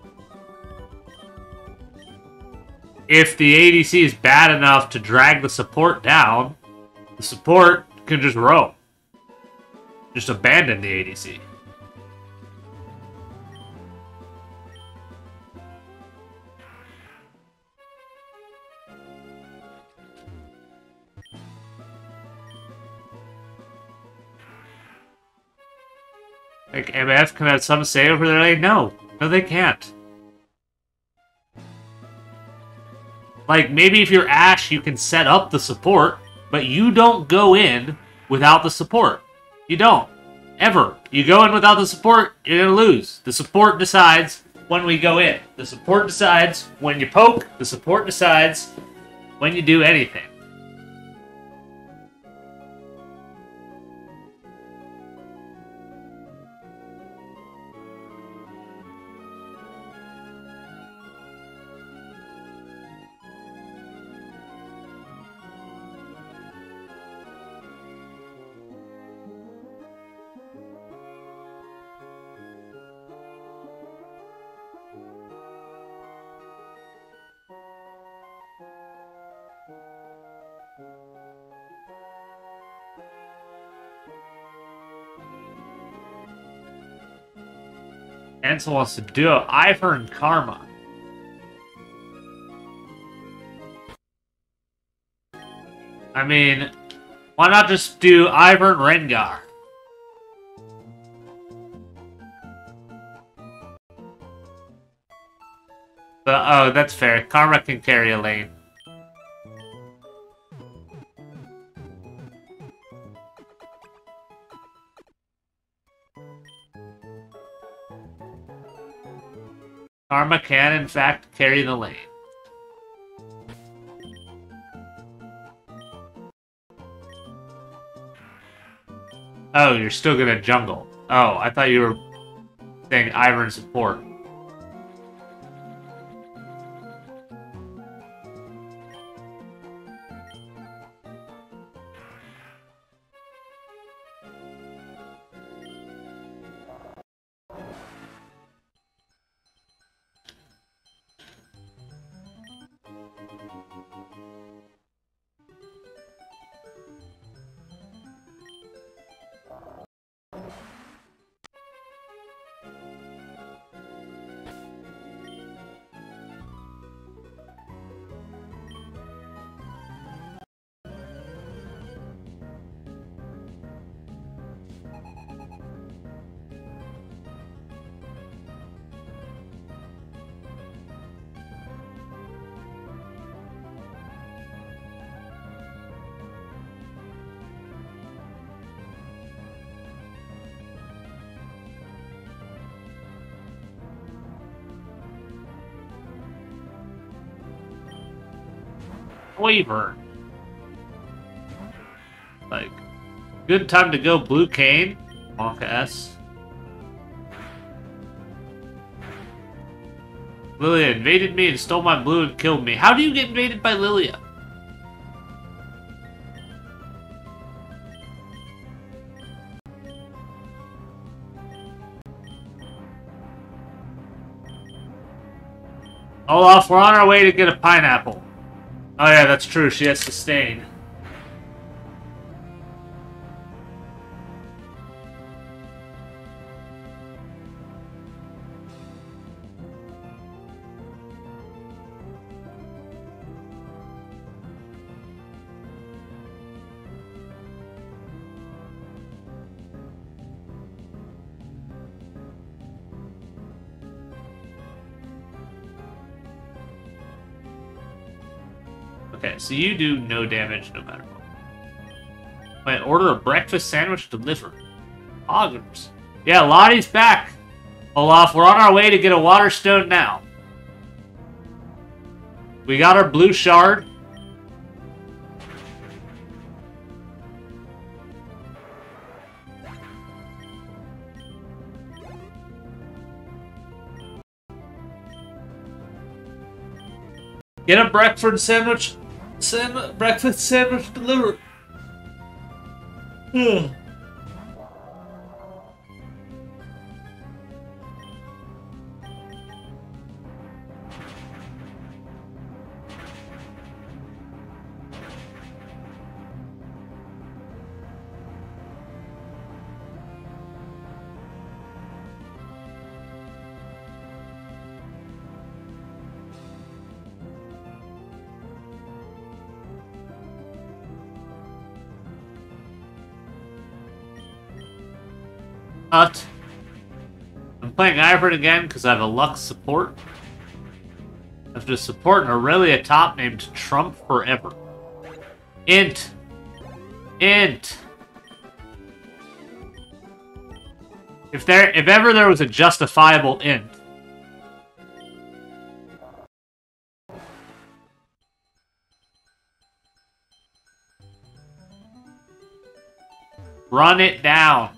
if the A D C is bad enough to drag the support down, the support can just roam. Just abandon the A D C. Like, M F can have some say over their lane? No. No, they can't. Like, maybe if you're Ashe, you can set up the support, but you don't go in without the support. You don't. Ever. You go in without the support, you're gonna lose. The support decides when we go in. The support decides when you poke. The support decides when you do anything. Ansel wants to do it. Ivor and Karma. I mean, why not just do Ivor and Rengar? But, oh, that's fair. Karma can carry a lane. Karma can, in fact, carry the lane. Oh, you're still gonna jungle. Oh, I thought you were saying Ivor and support. Waver. Like, good time to go Blue Cane. Wonka S. Lilia invaded me and stole my blue and killed me. How do you get invaded by Lilia? Olaf, we're on our way to get a pineapple. Oh yeah, that's true. She has sustain. Okay, so you do no damage no matter what. Wait, order a breakfast sandwich delivered. Augers. Yeah, Lottie's back. Olaf, we're on our way to get a water stone now. We got our blue shard. Get a breakfast sandwich. Sand breakfast sandwich delivered. But I'm playing hybrid again because I have a luck support. I have to support an Aurelia top named Trump Forever. Int. Int. If there, if ever there was a justifiable int. Run it down.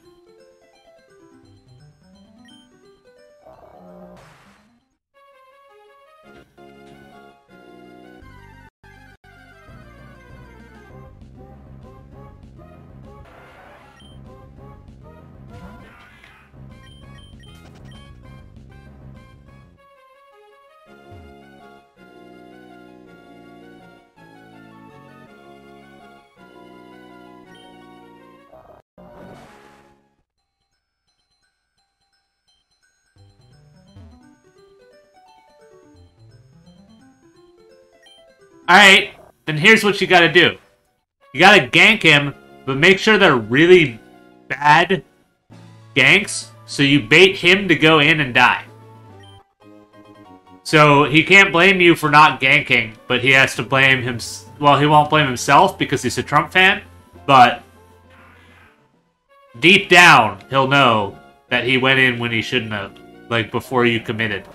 Alright, then here's what you gotta do. You gotta gank him, but make sure they're really bad ganks, so you bait him to go in and die. So he can't blame you for not ganking, but he has to blame him. Well, he won't blame himself because he's a Trump fan, but deep down, he'll know that he went in when he shouldn't have, like before you committed.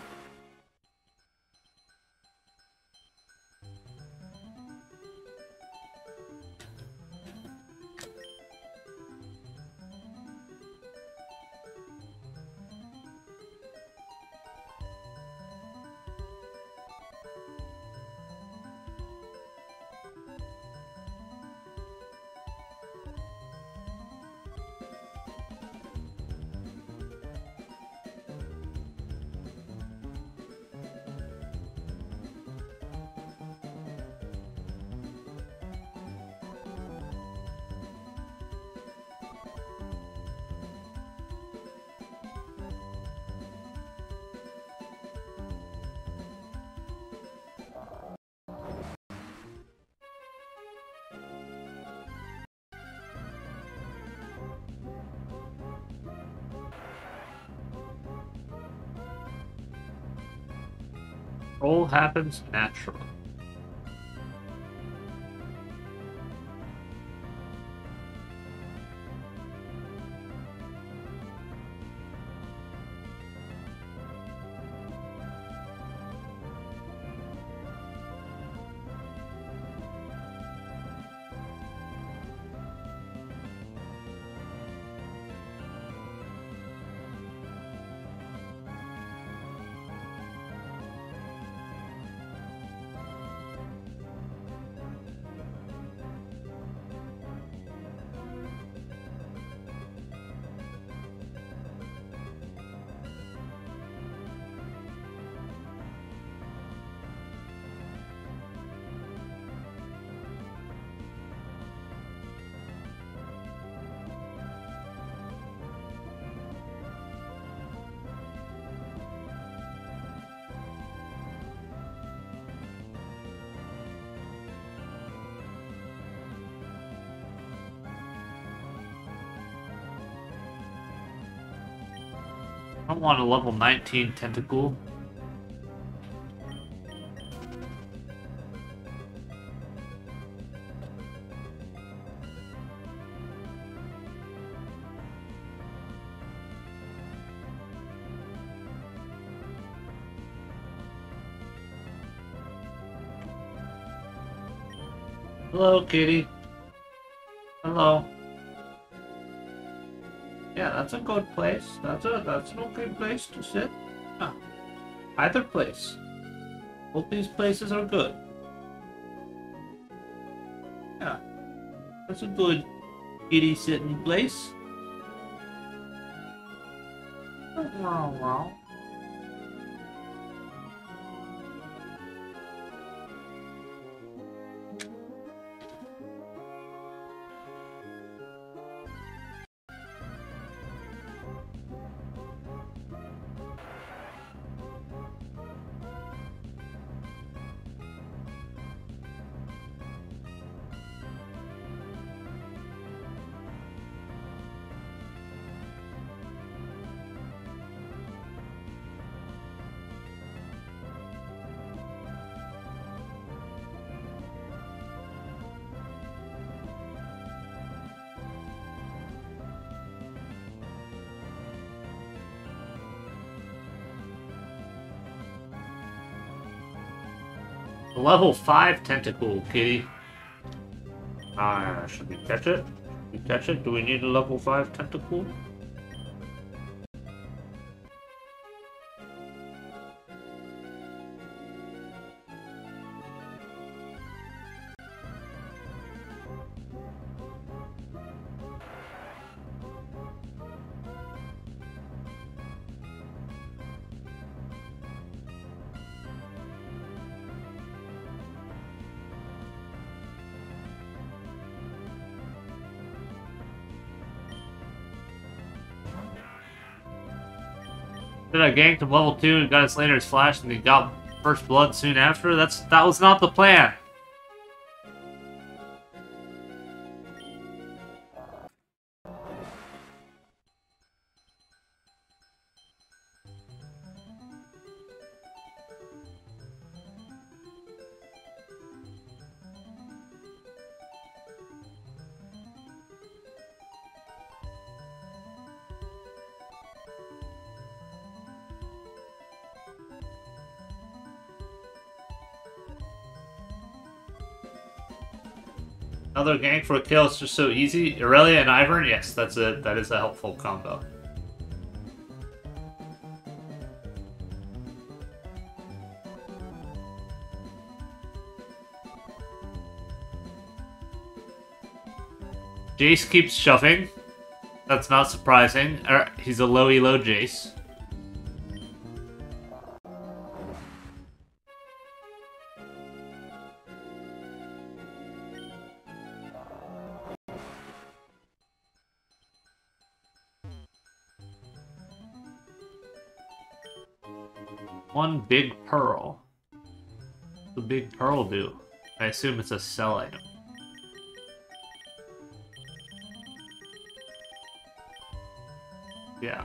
All happens naturally. I don't want a level nineteen tentacle. Hello, kitty. Hello. Yeah, that's a good place. That's a that's an okay place to sit. Huh. Either place. Both these places are good. Yeah. That's a good kitty sitting place. Wow, wow. A level five tentacle, kitty. Ah, should we catch it? Should we catch it? Do we need a level five tentacle? Did I ganked him level two and got his Slander's Flash and he got first blood soon after? That's that was not the plan. Another gank for a kill, it's just so easy. Aurelia and Ivern, yes, that's a that is a helpful combo. Jace keeps shoving. That's not surprising. Er, he's a low elo Jace. One big pearl. What's the big pearl do? I assume it's a sell item. Yeah.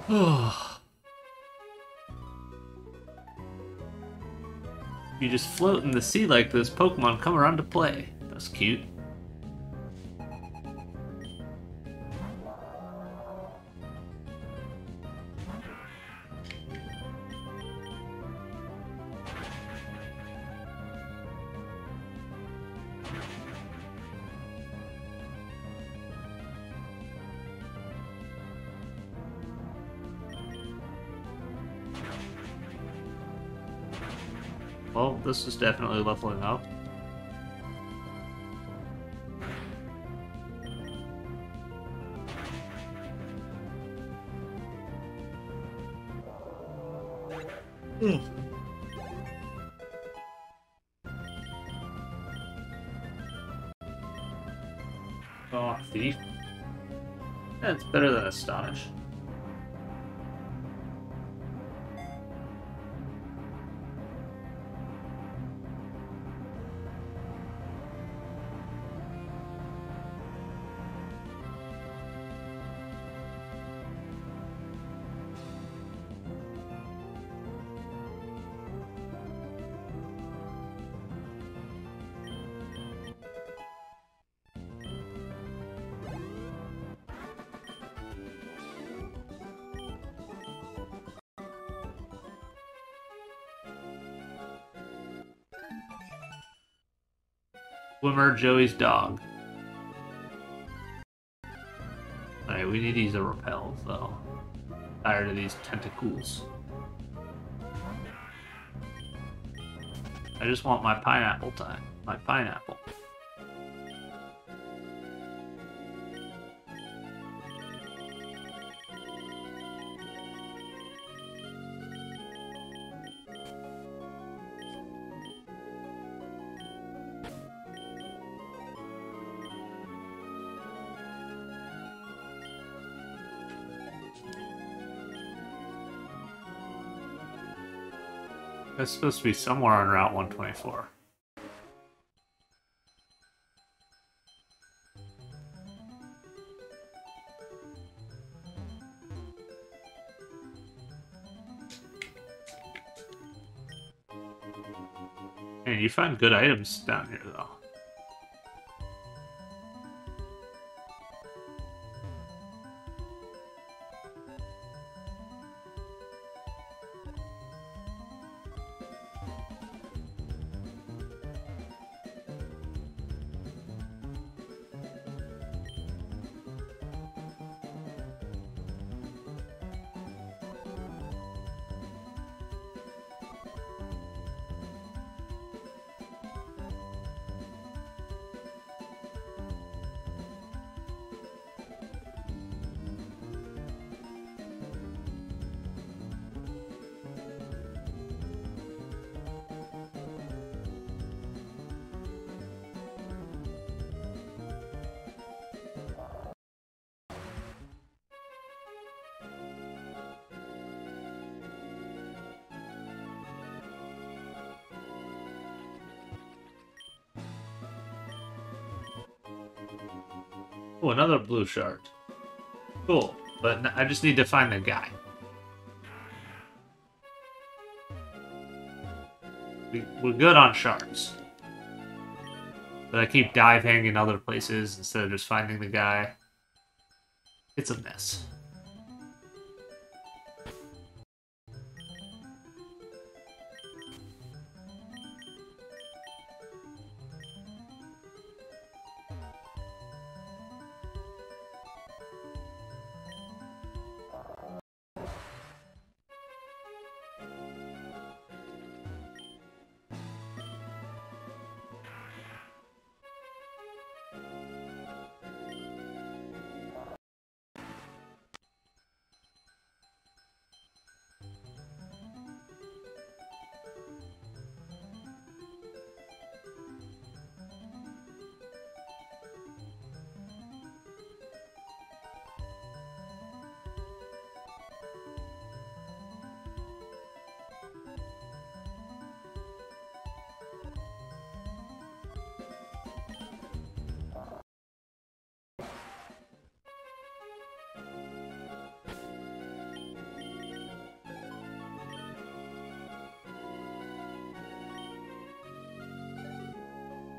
You just float in the sea like this, Pokemon come around to play. That's cute. Well, this is definitely leveling up. Mm. Oh, Thief. That's better than Astonish. Swimmer, Joey's dog. Alright, we need to use a repel, though. Tired of these tentacles. I just want my pineapple time. My pineapple. That's supposed to be somewhere on Route one twenty-four. Man, you find good items down here, though. Oh, another blue shard. Cool, but I just need to find the guy. We, we're good on shards. But I keep dive hanging other places instead of just finding the guy. It's a mess.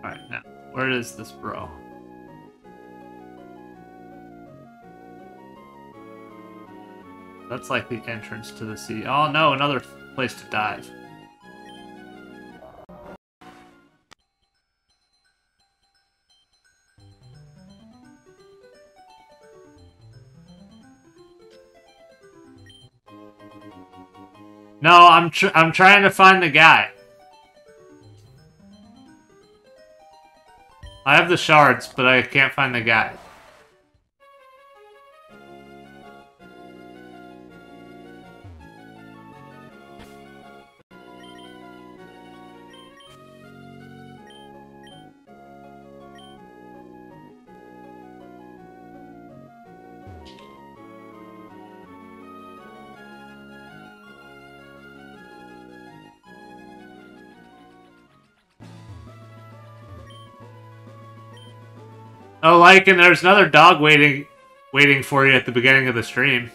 Alright, now, where is this bro? That's like the entrance to the sea. Oh no, another place to dive. No, I'm tr I'm trying to find the guy. I have the shards, but I can't find the guy. Oh, like, and there's another dog waiting, waiting for you at the beginning of the stream.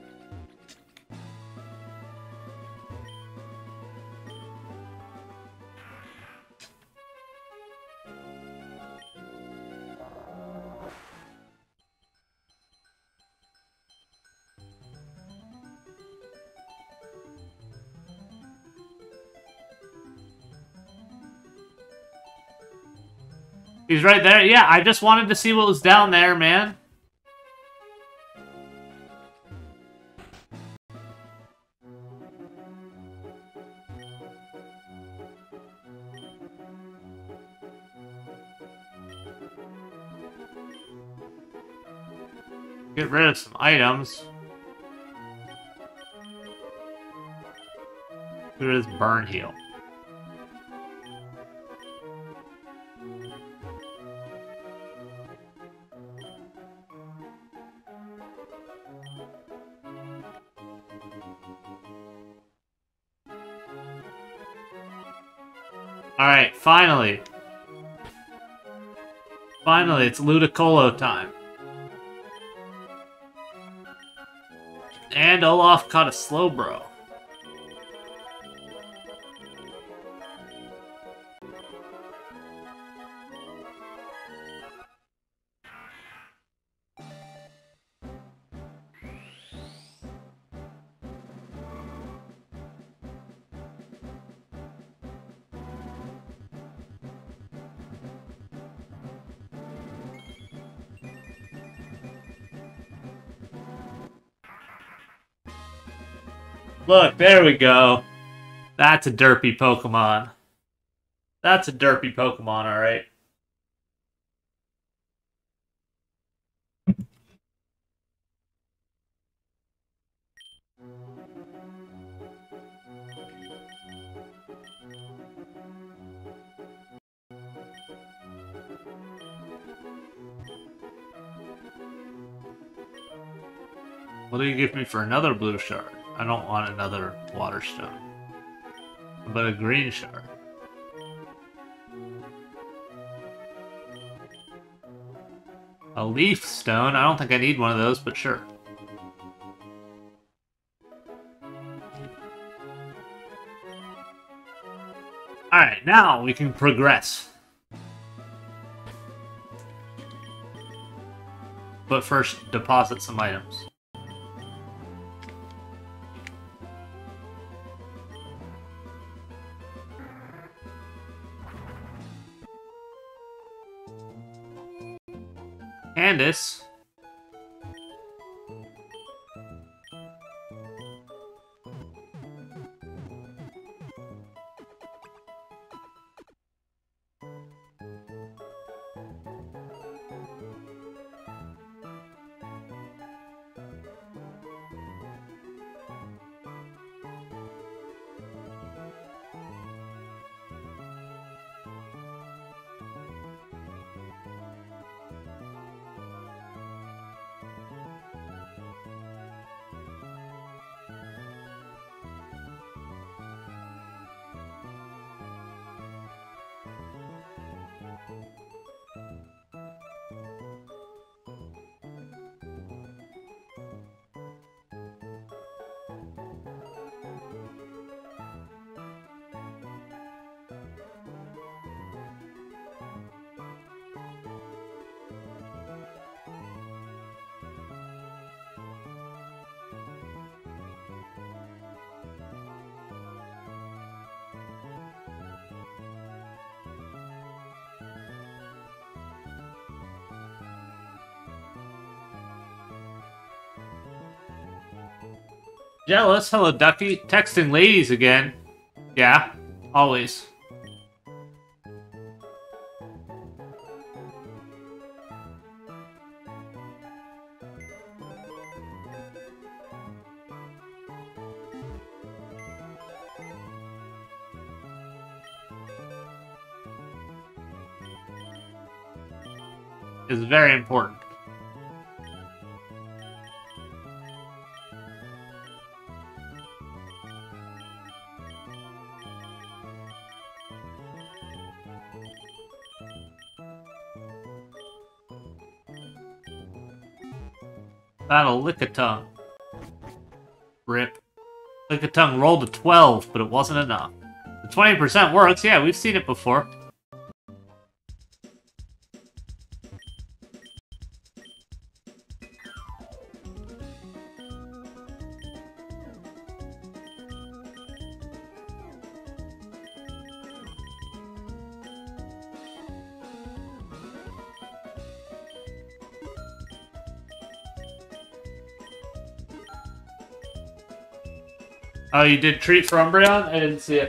He's right there. Yeah, I just wanted to see what was down there, man. Get rid of some items. Get rid of this burn heal. Alright, finally. Finally, it's Ludicolo time. And Olaf caught a slow bro. Look, there we go. That's a derpy Pokemon. That's a derpy Pokemon, alright. What do you give me for another blue shard? I don't want another water stone. But a green shard. A leaf stone? I don't think I need one of those, but sure. Alright, now we can progress. But first, deposit some items. Candace. Jealous? Hello, Ducky. Texting ladies again. Yeah, always. Is very important. Battle Lickitung. Rip. Lickitung rolled a twelve, but it wasn't enough. The twenty percent works, yeah, we've seen it before. Oh, you did treat for Umbreon? I didn't see it.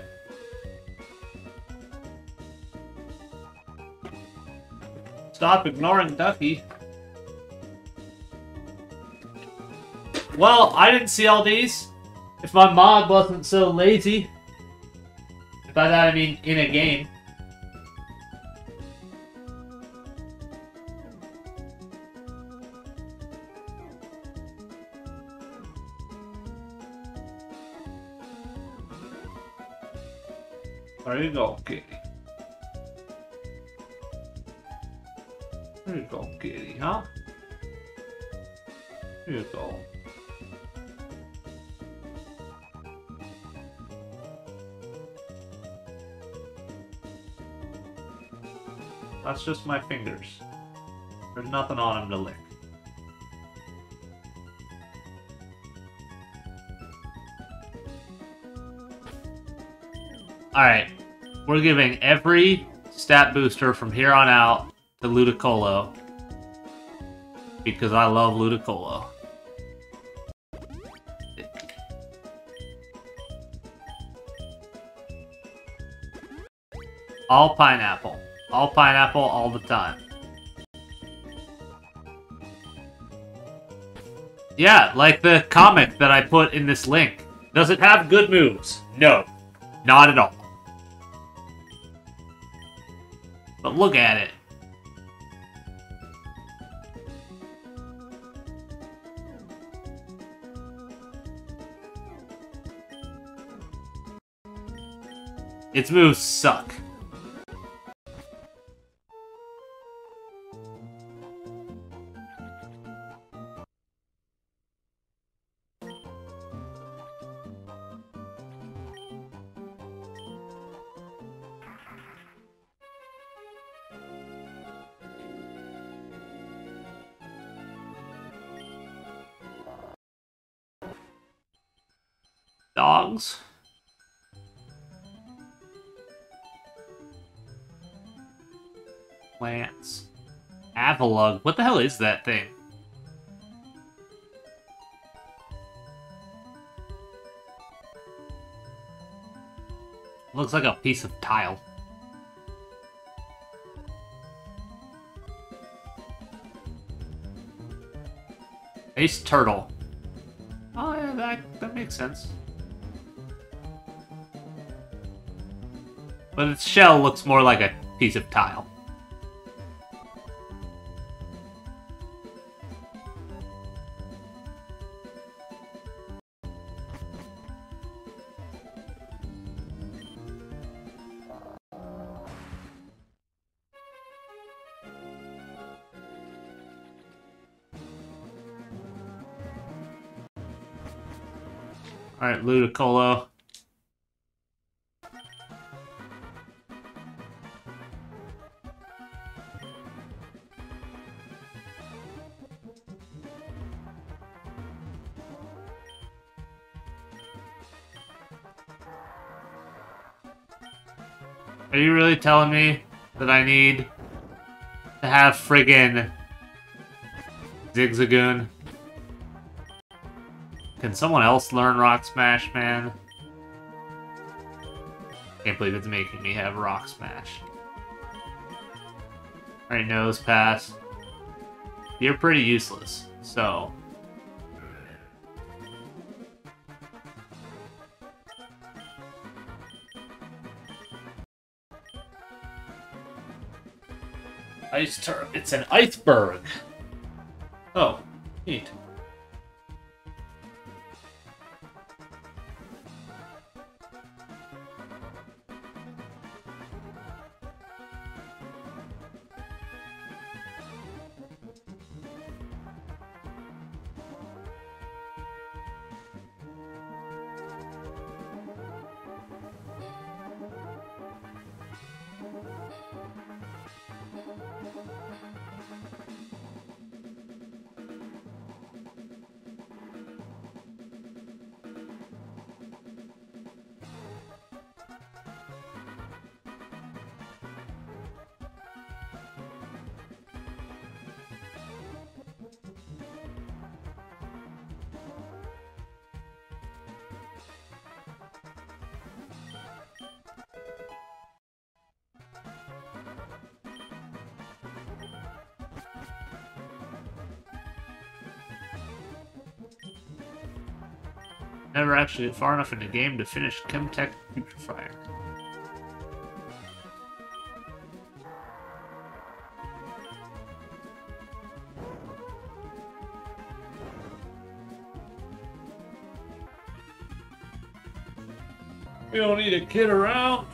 Stop ignoring Ducky. Well, I didn't see all these. If my mod wasn't so lazy. By that I mean in a game. There you go, kitty. There you go, kitty, huh? There you go. That's just my fingers. There's nothing on them to lick. Alright. We're giving every stat booster from here on out to Ludicolo. Because I love Ludicolo. All pineapple. All pineapple all the time. Yeah, like the comic that I put in this link. Does it have good moves? No. Not at all. But look at it. Its moves suck. Dogs. Plants. Avalug. What the hell is that thing? Looks like a piece of tile. Ace turtle. Oh yeah, that, that makes sense. But its shell looks more like a piece of tile. Alright, Ludicolo. Are you really telling me that I need to have friggin' Zigzagoon? Can someone else learn Rock Smash, man? Can't believe it's making me have Rock Smash. Alright, Nose Pass. You're pretty useless, so... Ice turret. It's an iceberg. Oh, neat. Never actually get far enough in the game to finish Chemtech Putrefier. We don't need a kid around.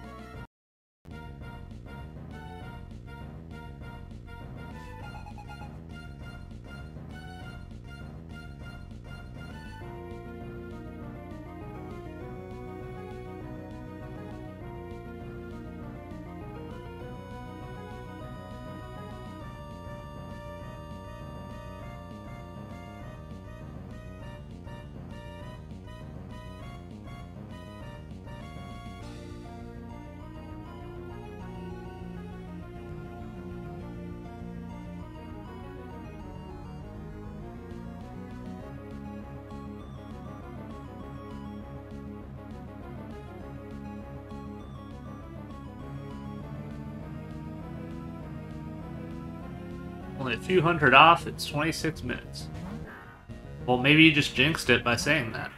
Only a few hundred off, it's twenty-six minutes. Well, maybe you just jinxed it by saying that.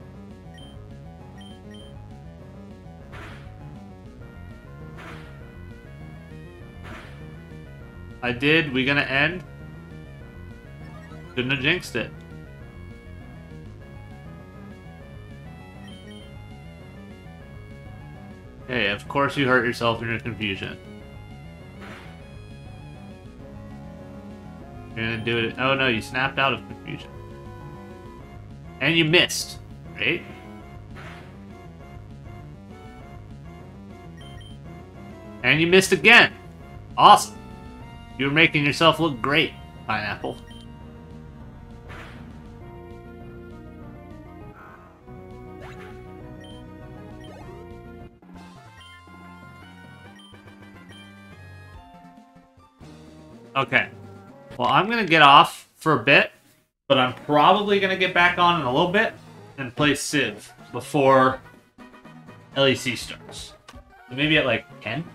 I did, we gonna end? Couldn't have jinxed it. Hey, of course you hurt yourself in your confusion. You're gonna do it. Oh no, you snapped out of confusion. And you missed, right? And you missed again. Awesome. You were making yourself look great, Pineapple. Okay. Well, I'm going to get off for a bit, but I'm probably going to get back on in a little bit and play Civ before L E C starts. So maybe at like ten?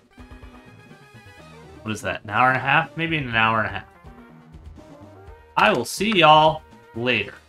What is that, an hour and a half? Maybe in an hour and a half. I will see y'all later.